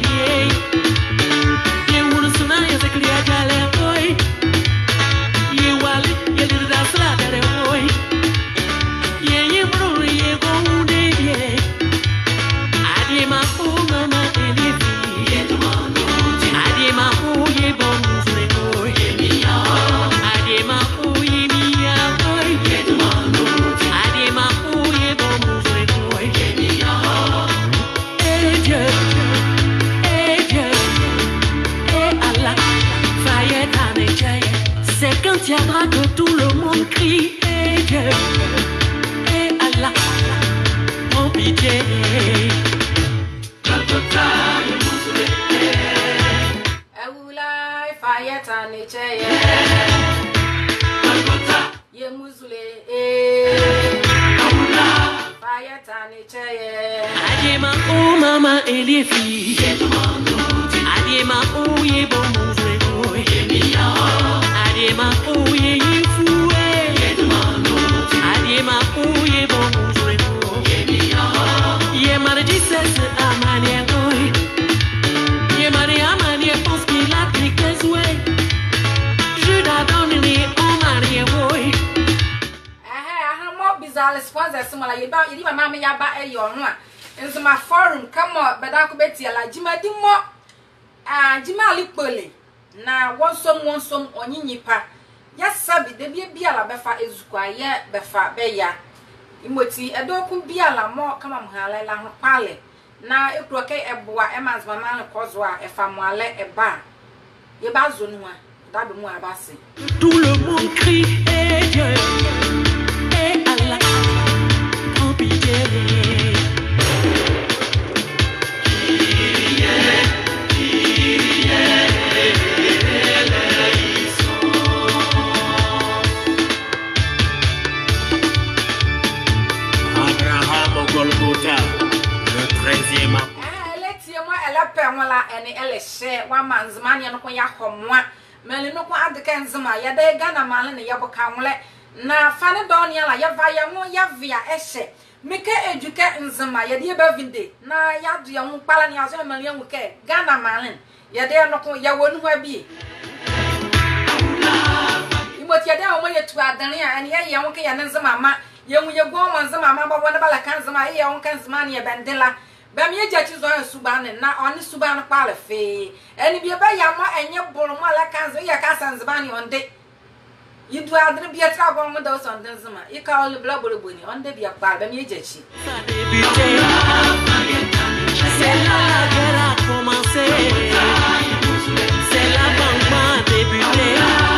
ye wulu suna ye se kriya jale boy ye wali ye lirda sla dare boy ye ye mru ye go ude ye adi ma o mama elifi monde crie et Dieu et Allah en pitié. Awula fayeta ne cheye ye muzule eh awula fayeta ne cheye Adema o mama elifi Adema o ye bon muzule o Adema o ye yifu Adema o ye bon muzule o ye mara Jesus amani oi ye mara amani pense qu'il a pris que souhait je la donne ni o mari oi eh aha mo bizarre sponsors mo la ye ba ye mama me ya ba e yo no a Nzema forum kama bada ko beti ala jima di mo ah jima ali pole na wonsom wonsom onyinyipa ya sabi de bia bia la befa ezukwa ye befa beya imoti edoku bia la mo kama mhala la ho pale na ekro ke eboa emazma ma kozo a efa mo ale eba ye ba zo nu a da be mu abase tout le monde crie et Dieu et Allah en pitié. Le treizième eh letie mo ele pe wala ene ele she wa manzma ne no ko ya homwa mele no ko adeka nzema ya de Ghana male ne ya boka nwle na fane don ya la ya va ya mo ya via ehye meke eduke nzema ya de ba vinde na ya du ya ho kpala ne aso mele ya wuke Ghana male ya de no ko ya wonu ha bi imoti ya de o mo ye tu adane a ene ya ya wo ke ya nzema ma ye mu ye go mo nzema ma babo ne bala kan nzema ye ya wo kan nzema ne bendela bam ye jachi zo suba ne na oni suba no kpala fe eni bi ba ya ma enye bolo mo ala kan zo ya ka sanzeba ne onde yidu adre bi atra go mo da so onde nzema e ka oli bla bolo boni onde bi akpa bam ye jachi c'est là la guerre a commencé c'est là qu'on a débuté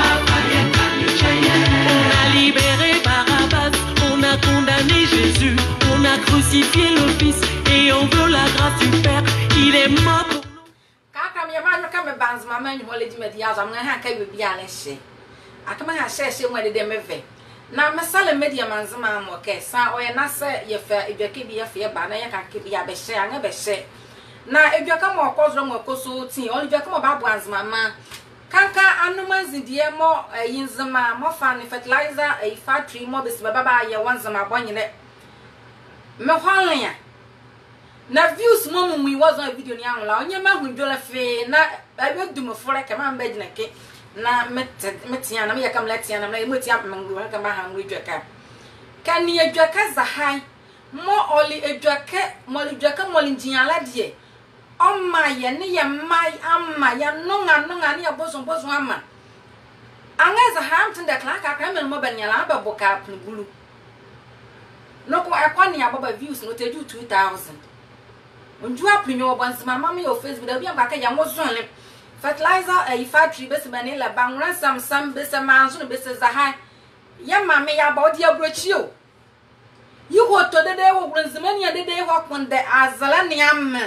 on a libéré Barabbas on a condamné Jésus on a crucifié le Fils et on veut la grâce du Père il est mort pour nous kaka me ma no ka me banz mama nyu hole di media zo amna ha ka be bia na hye akama ha hye hye mu de de meve na mesale media manzema mo ke sa oye na se ye fa edwake bi ye fa ye ba na ye ka ke bi ya be hye anga be hye na edwaka mo kozro mo koso tin on edwaka mo ba banz mama kanka anuma zidie mo yinzema mo fa ni fertilizer e factory mo be se baba ba ye wanzema bonyine me hwanle na views mo mu was on video ni anwla onye ma hu dwola fe na abe du mo fore ka ma mba ginake na met metia na me yakam latia na me metia mangu ka ma hangu dwaka kan ni dwaka za hai mo oli edwaka mo li dwaka mo li jinala die o ma ye ne ye mai amma ya nunga nunga ni abozo bozo amma anga za ha amtin da kla ka ka me mo banyala ba boka pnugulu no ko akwani ababa views no te do two thousand onju apinyo obanzima mama yo Facebook da bia mbaka ya ngozonle fertilizer e factory bese bane la banwran samsam bese manzo no bese zaha ya mama ya ba odi abrochi o yi ho to dede wo bronzima ni dede ho konde azala ni am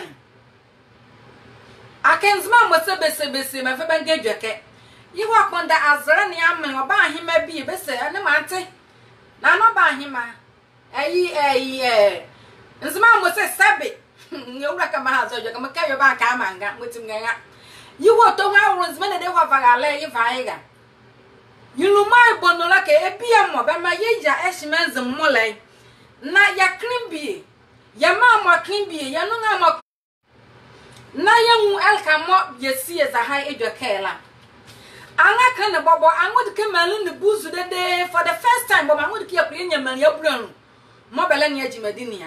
akenzima mo se bese bese ma fe banga dweke yi ho konde azala ni am oba ahima bi bese ne mate na no ba ahima ayi ayi eh nzima mo se sabe ngewura kama hazo jo kama kayo ba ka manga mutim nganga yiwo to ha wurun zme de ho vagale yi vaiga yinu mai bonola ke ebia mo be ma yeja eshimenz mmolai na ya krimbi ya ma mo krimbi ya no nga mo na ya hu elka mo yesi za ha edwakela anga kan bobo angod ke malu ne buzu de de for the first time bobo angod ke yakure nya mali aburan mo bele ne ajimadini ya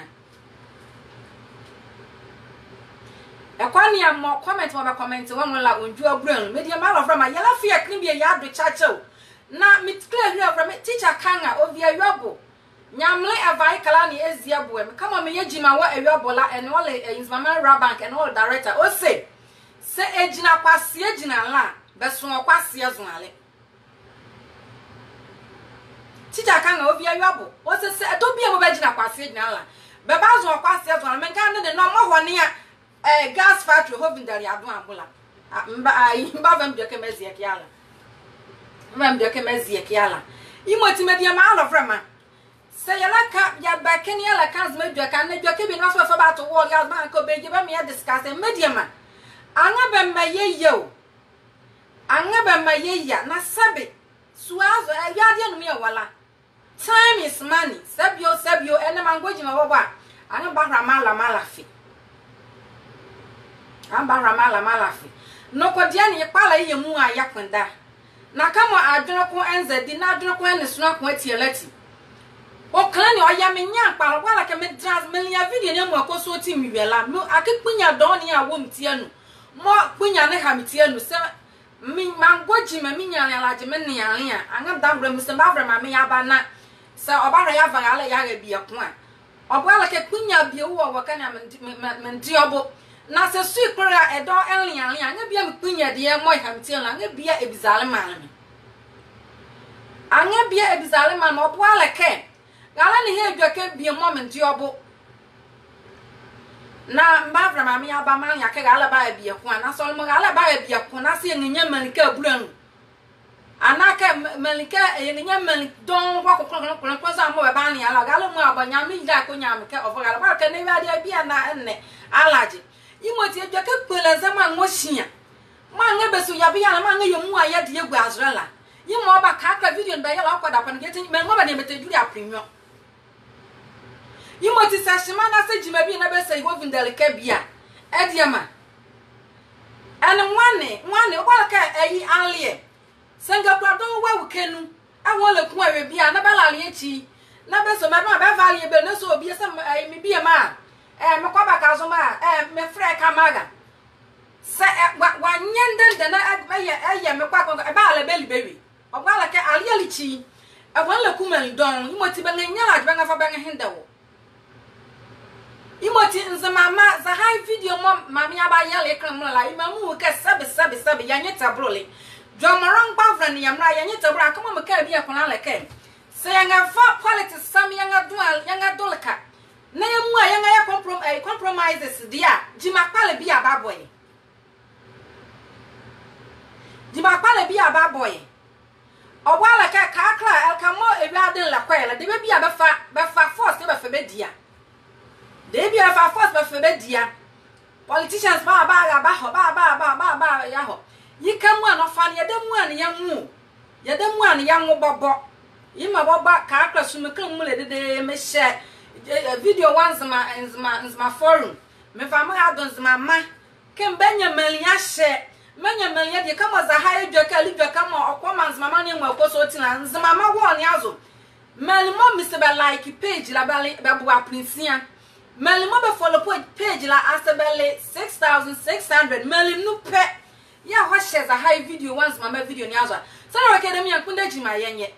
ekwani ya mo comment mo ba comment won la onju aburan media ma lofra ma yala fi akrimbi ya do chacho na mitkle hu afra me teacher kanga ovia yobo nyamle avai kala ni ezia boe me kama me yejima wa eyobo la ene ole Nzema Rabank ene ole director o se se ejina kwase ejina la beso kwase ezunale teacher kan ga obi ayabo o se se do bia mo be gina kwase gina la be ba zo kwase zo na me kan ne no mo ho ne eh gas factory ho bindari ado ambula mba ai mba ba mbia ke mezie ke ala mba mbia ke mezie ke ala imoti media ma alo frama se yala ka ya ba ke ne ala kan zma dua kan ne dua ke bi no so fa ba to wo gas ban ko be je ba me discuss media ma anga be ma ye ye o anga be ma ye ya na sabe suazo e ya de no me wala time is money sabio sabio ene mangoji ma baba anga ba rama la malafi amba rama la malafi no ko dia ne kpala ye mu a yakwenda na kama adwene ko enze di na adwene ko ene suna ko atielati o klan ne oya me nya kpala wala ke me trans me nya video ne mu akoso ti mi wela no akekunya don ne a wo mtie no mo kunya ne ha mtie no se mi mangoji ma mi nya ne alaje me ne yare a anga da bra mu se ba bra ma me ya ba na se obara ya va ala ya ga bi ko a obala ke kunya bi wo wo ka na me ndi obo na se su ikora edo enlian lian anga bia mpunya de e moy hamtie na anga bia ebizale man me anga bia ebizale man obo ala ke gala ne he dwa ke bia moment yobo na mbavra ma mi aba man ya ke gala ba bia ko na so mo gala ba bia ko na se ngenya man ka buran anaka malika yenya man don kwa ko ko ko ko za mo ba ni ala gala mo abanya mi da ko nya me ke obo gala ba ke ne ba dia bia na enne alaje imoti edwa ke kwela zama ngohia ma nga beso ya bia na ma nga yemu aya de egu azrala yimo oba ka ka video ba ya la kwada pan gete me ngoba ne meteduri aprenyo imoti sashima na se jima bi na be se go vindale ka bia ediama ene nwane nwane oba ka ayi anlie senga kwadon wa wukenu awon le kun awe bia na ba la le chi na be so me ba ba valie be na so obi se mi bia ma eh me kwa baka zo ma eh me frɛ ka maga se wa nyende de na aye aye me kwa ko ba ala beli bewi ogala ke ali ali chi e won le kuma don imoti be nganya la be ngafa be nghinda wo imoti nzema ma za high video mo mami aba ya le kan mo la imamu ke sabe sabe sabe ya nyeta brole jomorong ba vra ni yamra ya nyeta bra kama me ka bi akona le ke se ya ngafa quality sam ya ngadual ya ngadolka na yemu a yanga ya compromise compromises dia jima kwale bi ababoy jima kwale bi ababoy obwala ka ka kra el kamo ebiaden la kwela de bi abafa bafa force be fa be dia de bi afa force be fa be dia politicians ba ba ba ho ba ba ba ba ba ya ho yikamu an ofa ne yedemu an yamu yedemu an yamu bobo yima bobo ka kra sumekam mu le de me share video once ma nzma nzma forum me fa ma adon nzma ma kem benya melia she menya melia de kama za ha edwa ka lidwa kama okoma nzma ma ne mu akoso tina nzma ma wo ne azo melimo mi se be like page la be be bo aprinsia melimo be follow page la asebele six thousand six hundred melinu pe ya ho she za ha video once ma ma video ne azo so na academy yankunda jima yenye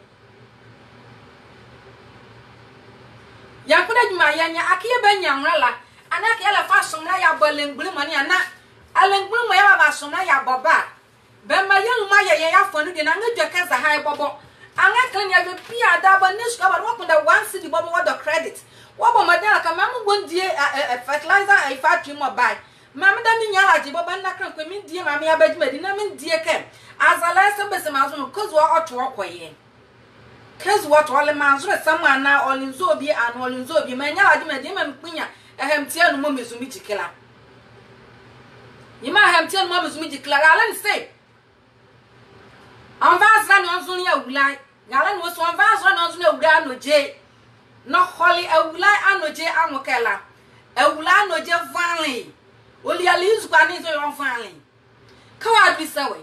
yankuna juma yanya akiye benya nrala anaka yala fa somra ya bolengbulu mani ana alengbulu mo ya ba somra ya boba be ma yelu ma ye ya fonu de na ngedwa kaza hai bobo anga kan ya be pia da ba nesu ka ba wo kunda one city bobo wo the credit wo bo madala ka mamu bondie fertilizer ai factory mo buy mamu da mi nyala ji bobo na kan ko mi die mamu ya ba juma di na mi die ke azala se be se mazu ko zo oto okoye cause what all manzo someone na olinzo bi an olinzo bi manya wadi me de me kunya ehem tie no mo mezumi jikela yima ehem tie no mo mezumi jikela ala ni say an va zra no anzo ya wulai ala ni so an va zra no anzo na wura no je no holi awulai anoje anwokela awula anoje vanli oli ali izu kwa ni so yon vanli kawa bi sawe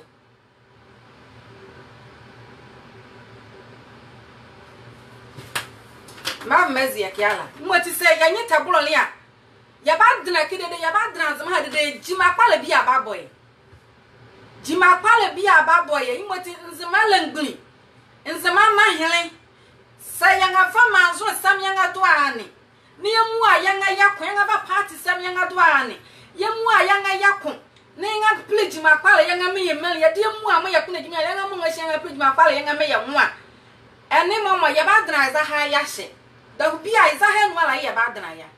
ma mezi ya kiala mwati se ya nyeta bulo lia ya ba dina kidede ya ba dina zama de jima kwale bi aba boy jima kwale bi aba boy imwati nzima lengli nzima ma hele se ya nga fa manzo sam ya nga doani ni yemu a ya nga yakon ya nga ba party sam ya nga doani yemu a ya nga yakon ni nga play jima kwale ya nga me yemel ya de mu a mo yakon jima ya nga mo nga shen nga play jima kwale ya nga me ya mu a ene mama ye ba dna za ha ya hye da bi a za ha no ala ye ba dna ya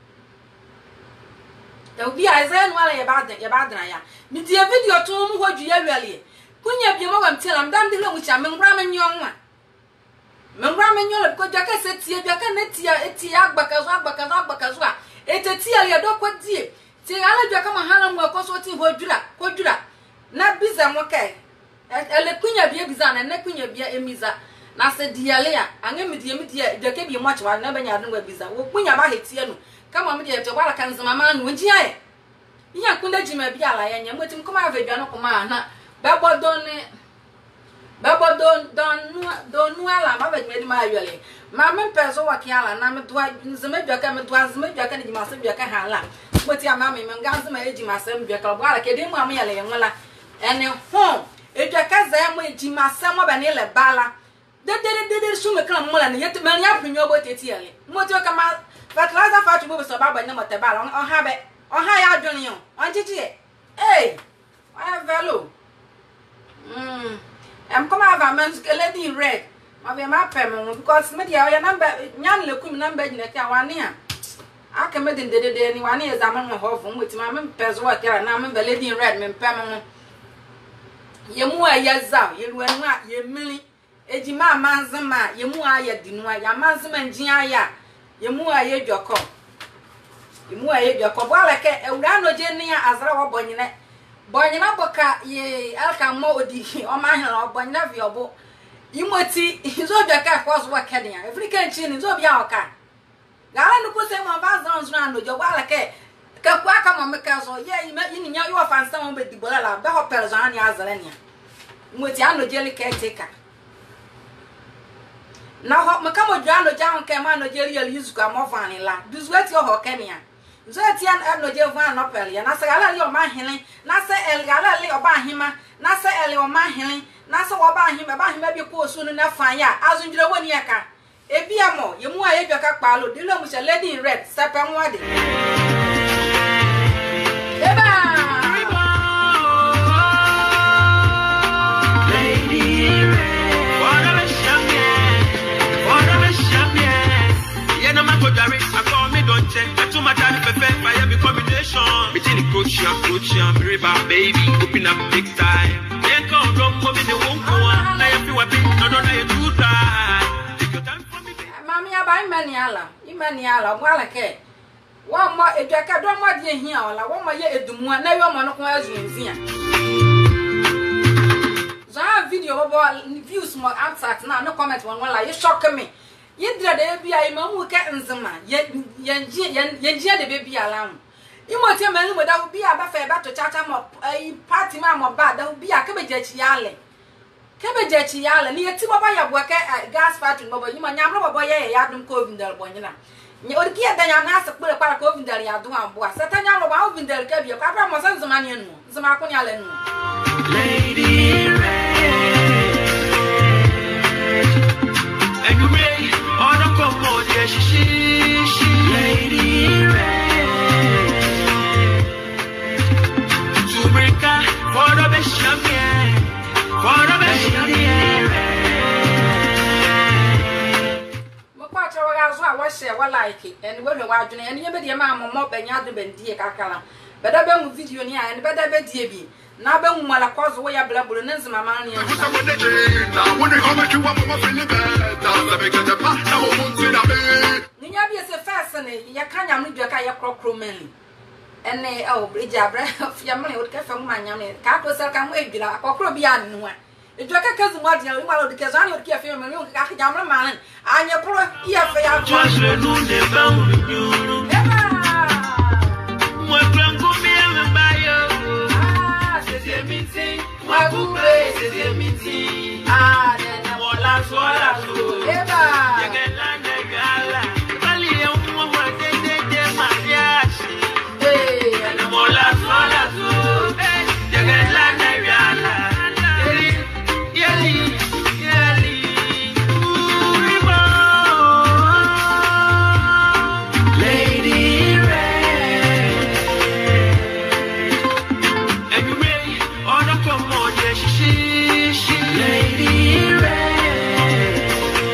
da bi a za no ala ye ba dna ye ba dna ya mi die video to mu hoju ya wiale kunya bi mo wam tilam dam de lo mu cha men bra men yonwa men bra men yonwa ko jaka se tie jaka na tia etia agbaka zo agbaka zo agbaka zo a etetia ye do ko die ti ala jaka ma hala mu ko so ti hojura ko jura na biza mo kai ele kunya bi biza na na kunya bi emiza na se diale a anga mi die mi die jaka bi mo achwa na banya no biza wo kunya ba hetie no kama mi die to bala kan zama ma no nji aye iya kunda jima bi ala ya nyam wetim kuma avedwa no kuma na bebo don bebo don don don nu ala ma be di ma ayole ma me pezo wa kiala na me doa nzeme dwaka me doa nzeme dwaka ni jima se dwaka hala moti ama me me nganze ma ejima se dwaka bo ala ke de mu amya le yenwala ene ho edwaka za mo ejima se mo be ne le bala de de de de su me kala mo la ne yet me nya pnyo bo teti ele moti o kama fertilizer factory bo so baba ne mo te bala on ha be on ha ya adwon yo on titi eh I velo mm I'm come have a man's lady in red. I be my payment because media your number nyan le kum number in the car near. I can make the day anyone is a man of home with my pers work here and I'm the lady in red men payment. Ye mua yaza, ye wenwa, ye milli, ejima manzama, ye mua ye dinwa, ya manzama njia, ye mua ye joko. Ye mua ye joko, while ke a urano genia azra wa bonine. Bonyina boka ye alka mo odi o ma hira bonyina viobo imoti izo jaka kwazo wakania african chin izo bia oka gala no kose mo ba zan zan no jo wala ke ka kwa ka mo meka zo ye yini nya yo fansa mo be dibola la ba ho perzan ya azalania imoti ano jeli ke teka na ho meka mo jwa no ja ke ma no jeli yeli yuzuka mo fani la duzuati ho kenia zo etian no je van no pel ya na se gala li o ma helen na se el gala li o ba hima na se el o ma helen na se wo ba hima ba hima bi ko su no na fan ya azunjire woni aka ebi amo ye mu aye dwaka kpaalo de lo mu se lady in red sepe nwade eba lady in red what a champion what a champion ye no ma ko jare akọ mi don che to my dad perfect by every combination between the coach and coach and river baby open up big time then come don't come in the won't go on na you feel happy no no na you do that take your time for me mami aba imani ala imani ala gwala ke wa mo edwaka do mo de hia ola wo mo ye edumu na yo mo no ko azunzia za video bobo views mo ansat na no comment won wala you shock me yedra de bia imamu ka Nzema ye ye ye de baby ala imoti mani mo da bia ba fa ba to chacha mo party ma mo ba da bia ka be jachi yale ka be jachi yale ni yeti baba ya bwa ka gas factory baba nyima nyamro baba ye ya dum ko vindal bonyina ni oriki ya da nya na se kpere kwa ko vindal ya do an bua seta nya ro ba vindal ka bia ka ba mo san Nzema ne nu Nzema ko nya le nu lady red and you may on a come on yeah she she lady red to break for the best champion for the best champion mo kwa cha waga zo a wo share wa like and we hwe wa adwene ene ye be de ma mo benya do bendie kakala beda be mu video ni a ene beda be die bi na be mu mala kwazo wo ya blabulu ne Nzema ma ne ninya bi se first ne ya kanya mu dwaka ya krokro meli ene o bridge abra ya mle o ka fa mu manya ne ka to sel ka mu edwira krokro bi anu a edwaka kazu mu adina wi mala o de ka zani o de ka fa mu o ka ka mle man anya pro ya fa ya toi je nous ne pas nous moi blanco bien bayo ah c'est meeting moi couper c'est meeting ah la sola so eba yegela negala bali e mo mo de de de mariage eh na mo la sola so eh yegela negala yeli yeli yeli uribo lady red and you may on a come on yeah she she lady red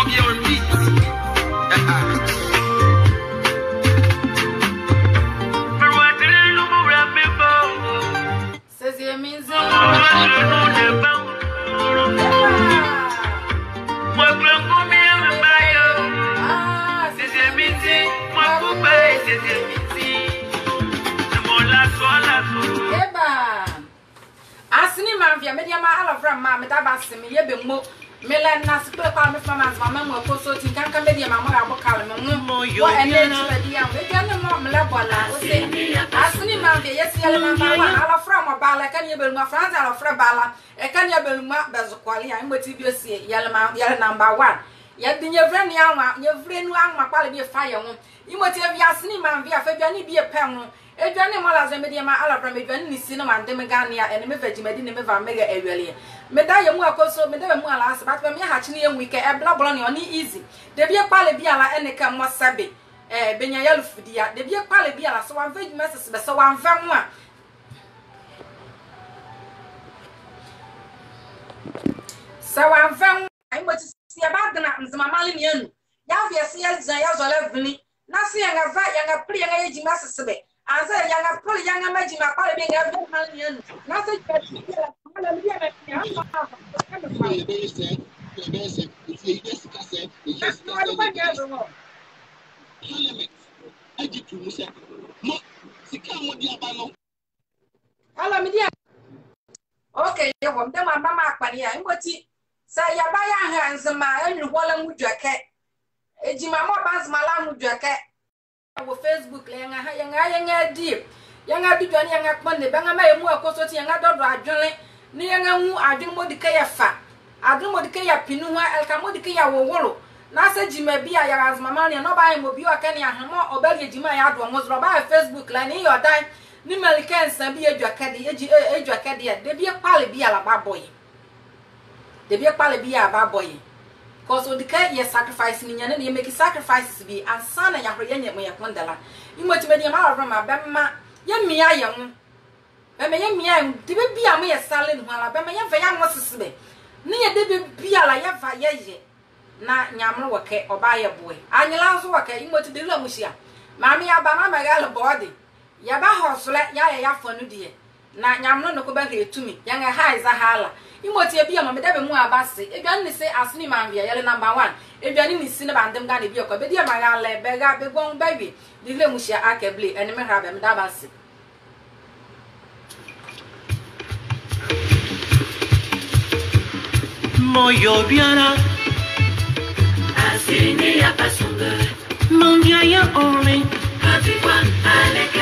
Asini manvia media ma ala from ma me da basse me ye be mo me la na se pe kwa me fama ma mo ko so tin kan kan media ma mo abo kala me mo wo ene ti media me dia no mo me la bola o se asini manvia yes yele ma ba ala from mo bala kan ye be mo France ala from bala e kan ye be mo bezo kwali an mo ti bi osie yele ma yele number one ye di nye vre ni anwa nye vre nu anwa kwale bi fa ye ho imo ti bi asini manvia fa bi ni bi e pe ho Edwane mo la zemedi ma ala from edwane ni sino ma ndeme gania ene me vegimedi ne me va mega ewele me da ye mu akoso me da mu ala asbat me ha chine ye wike e bla bla ne oni easy de bi ekpale bi ala ene ka mo sabe eh benya ya lufudia de bi ekpale bi ala so wan vegime sese be so wan va mu a so wan va mu ai mo ti si ba dana Nzema mali ne anu ya via se ya zan ya zo levni na se ya nga va ya nga pri ya nga ye jima sese be Anza yanga pole yanga maji mapale benga mali yenu nasa kila mala mbia na nyamba Hello media okay yo mde mama akpani ya ngoti sa ya ba ya ha Nzema enyu hola mudwake ejima mo bazmala mudwake wo Facebook le nga ha yanga yanga di yanga bi dwan yanga kpon ne benga ma emu akoso ti yanga dodo adwele ni yanga hu adwen modika ya fa adwen modika ya pinu hu elka modika ya woworo na sa jima bi ya ya Nzema ne no ba mo bi aka ne ahemo obali jima ya do mo zro ba Facebook la ni yodan ni melikan san bi edwaka de eji edwaka de de bi pale bi ala ba boy de bi pale bi ya ba boy cause odika ye sacrifice ni nyane ye make sacrifices bi ansana ya hroye nye mo ye kondala imoti me de ma ma bemma ye mia ye ho be me ye mia de be bia mo ye sale no ala be me ye va ya mo sesebe ni ye de be bia la ye va ye ye na nyamro woke oba ye boy anyela so woke imoti de la mushia mami ya ba ma magal body ya ba hosle ya ye ya fonu de na nyamro no ko ba ke tumi ya nga haiza hala imoti e bia ma me dabe mu abase edwan ni se asini manvia yele number one edwan ni si ne bandem ga ne bia ko be dia ma ga le be ga be gon baby dile mu hia akable ene me hra be me dabase moyo biara asini ya pasonga manvia ya only katikwa aleka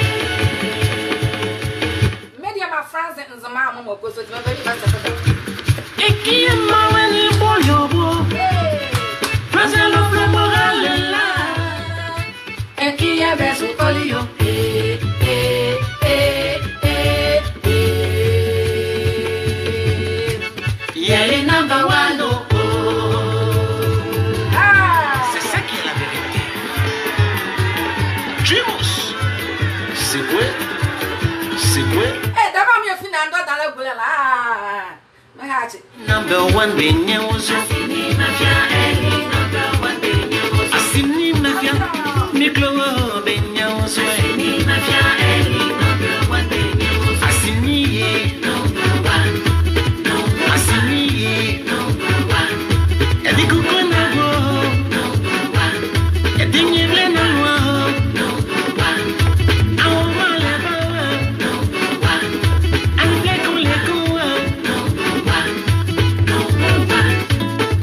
France Nzema mo mo ko so ti me be ba se Eki ma wani boyo bo France lo florale la Eki ya be su polio eh eh eh eh Yele number one oh ah c'est ça qui est la vérité Chimos c'est quoi c'est quoi Number one benya uzo Asini mafia eli number one benya uzo Asini mafia miklo benya uzo Asini mafia eli number one benya uzo Asini ye number one number Asini ye number one Edi kuko na go number one Edi nyevle na wa number one Awo male ba number one Anu leko leko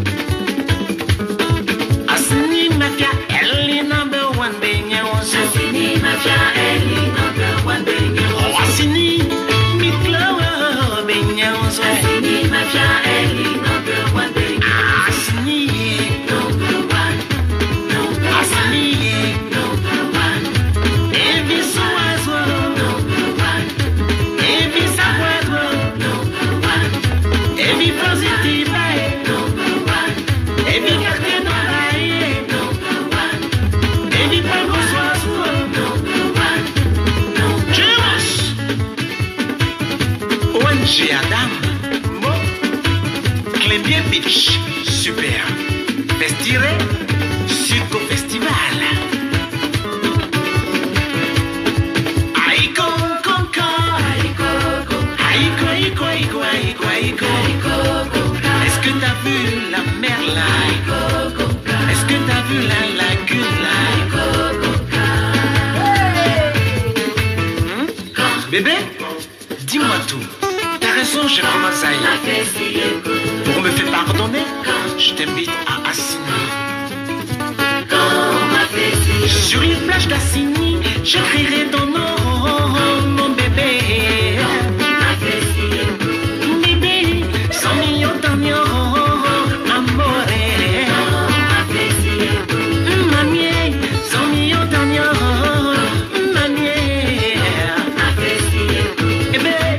m'investirai jusqu'au festival. Aïko, conco, aïko, aïko, aïko, aïko, aïko. Est-ce que t'as vu la mer là? Est-ce que t'as vu la lagune là? Hmm? Bébé, dis-moi tout. T'as raison, j'ai commencé à y. Pour me faire pardonner, je t'invite à Assini. Sur les plages d'Assini, j'écrirai ton nom, mon bébé. Bébé, cent millions d'agneaux, amore. Mamie, cent millions d'agneaux, mamie. Eh ben,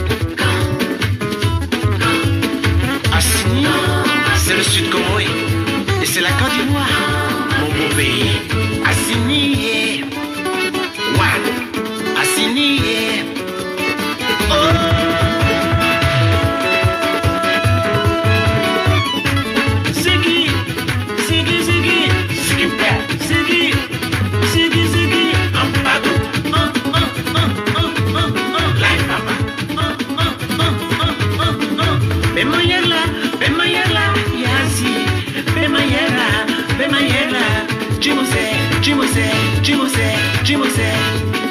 Assini, c'est le Sud Congo et c'est la Côte d'Ivoire, mon beau pays. Assini, ouais, Assini. Oh. Ziggy, Ziggy, Ziggy, Ziggy, Ziggy, Ziggy, Ziggy, un bateau, un, un, un, un, un, un, like papa, un, un, un, un, un, un. Bemayela, Bemayela, Yasi, Bemayela, Bemayela, Jimose, Jimose, Jimose, Jimose.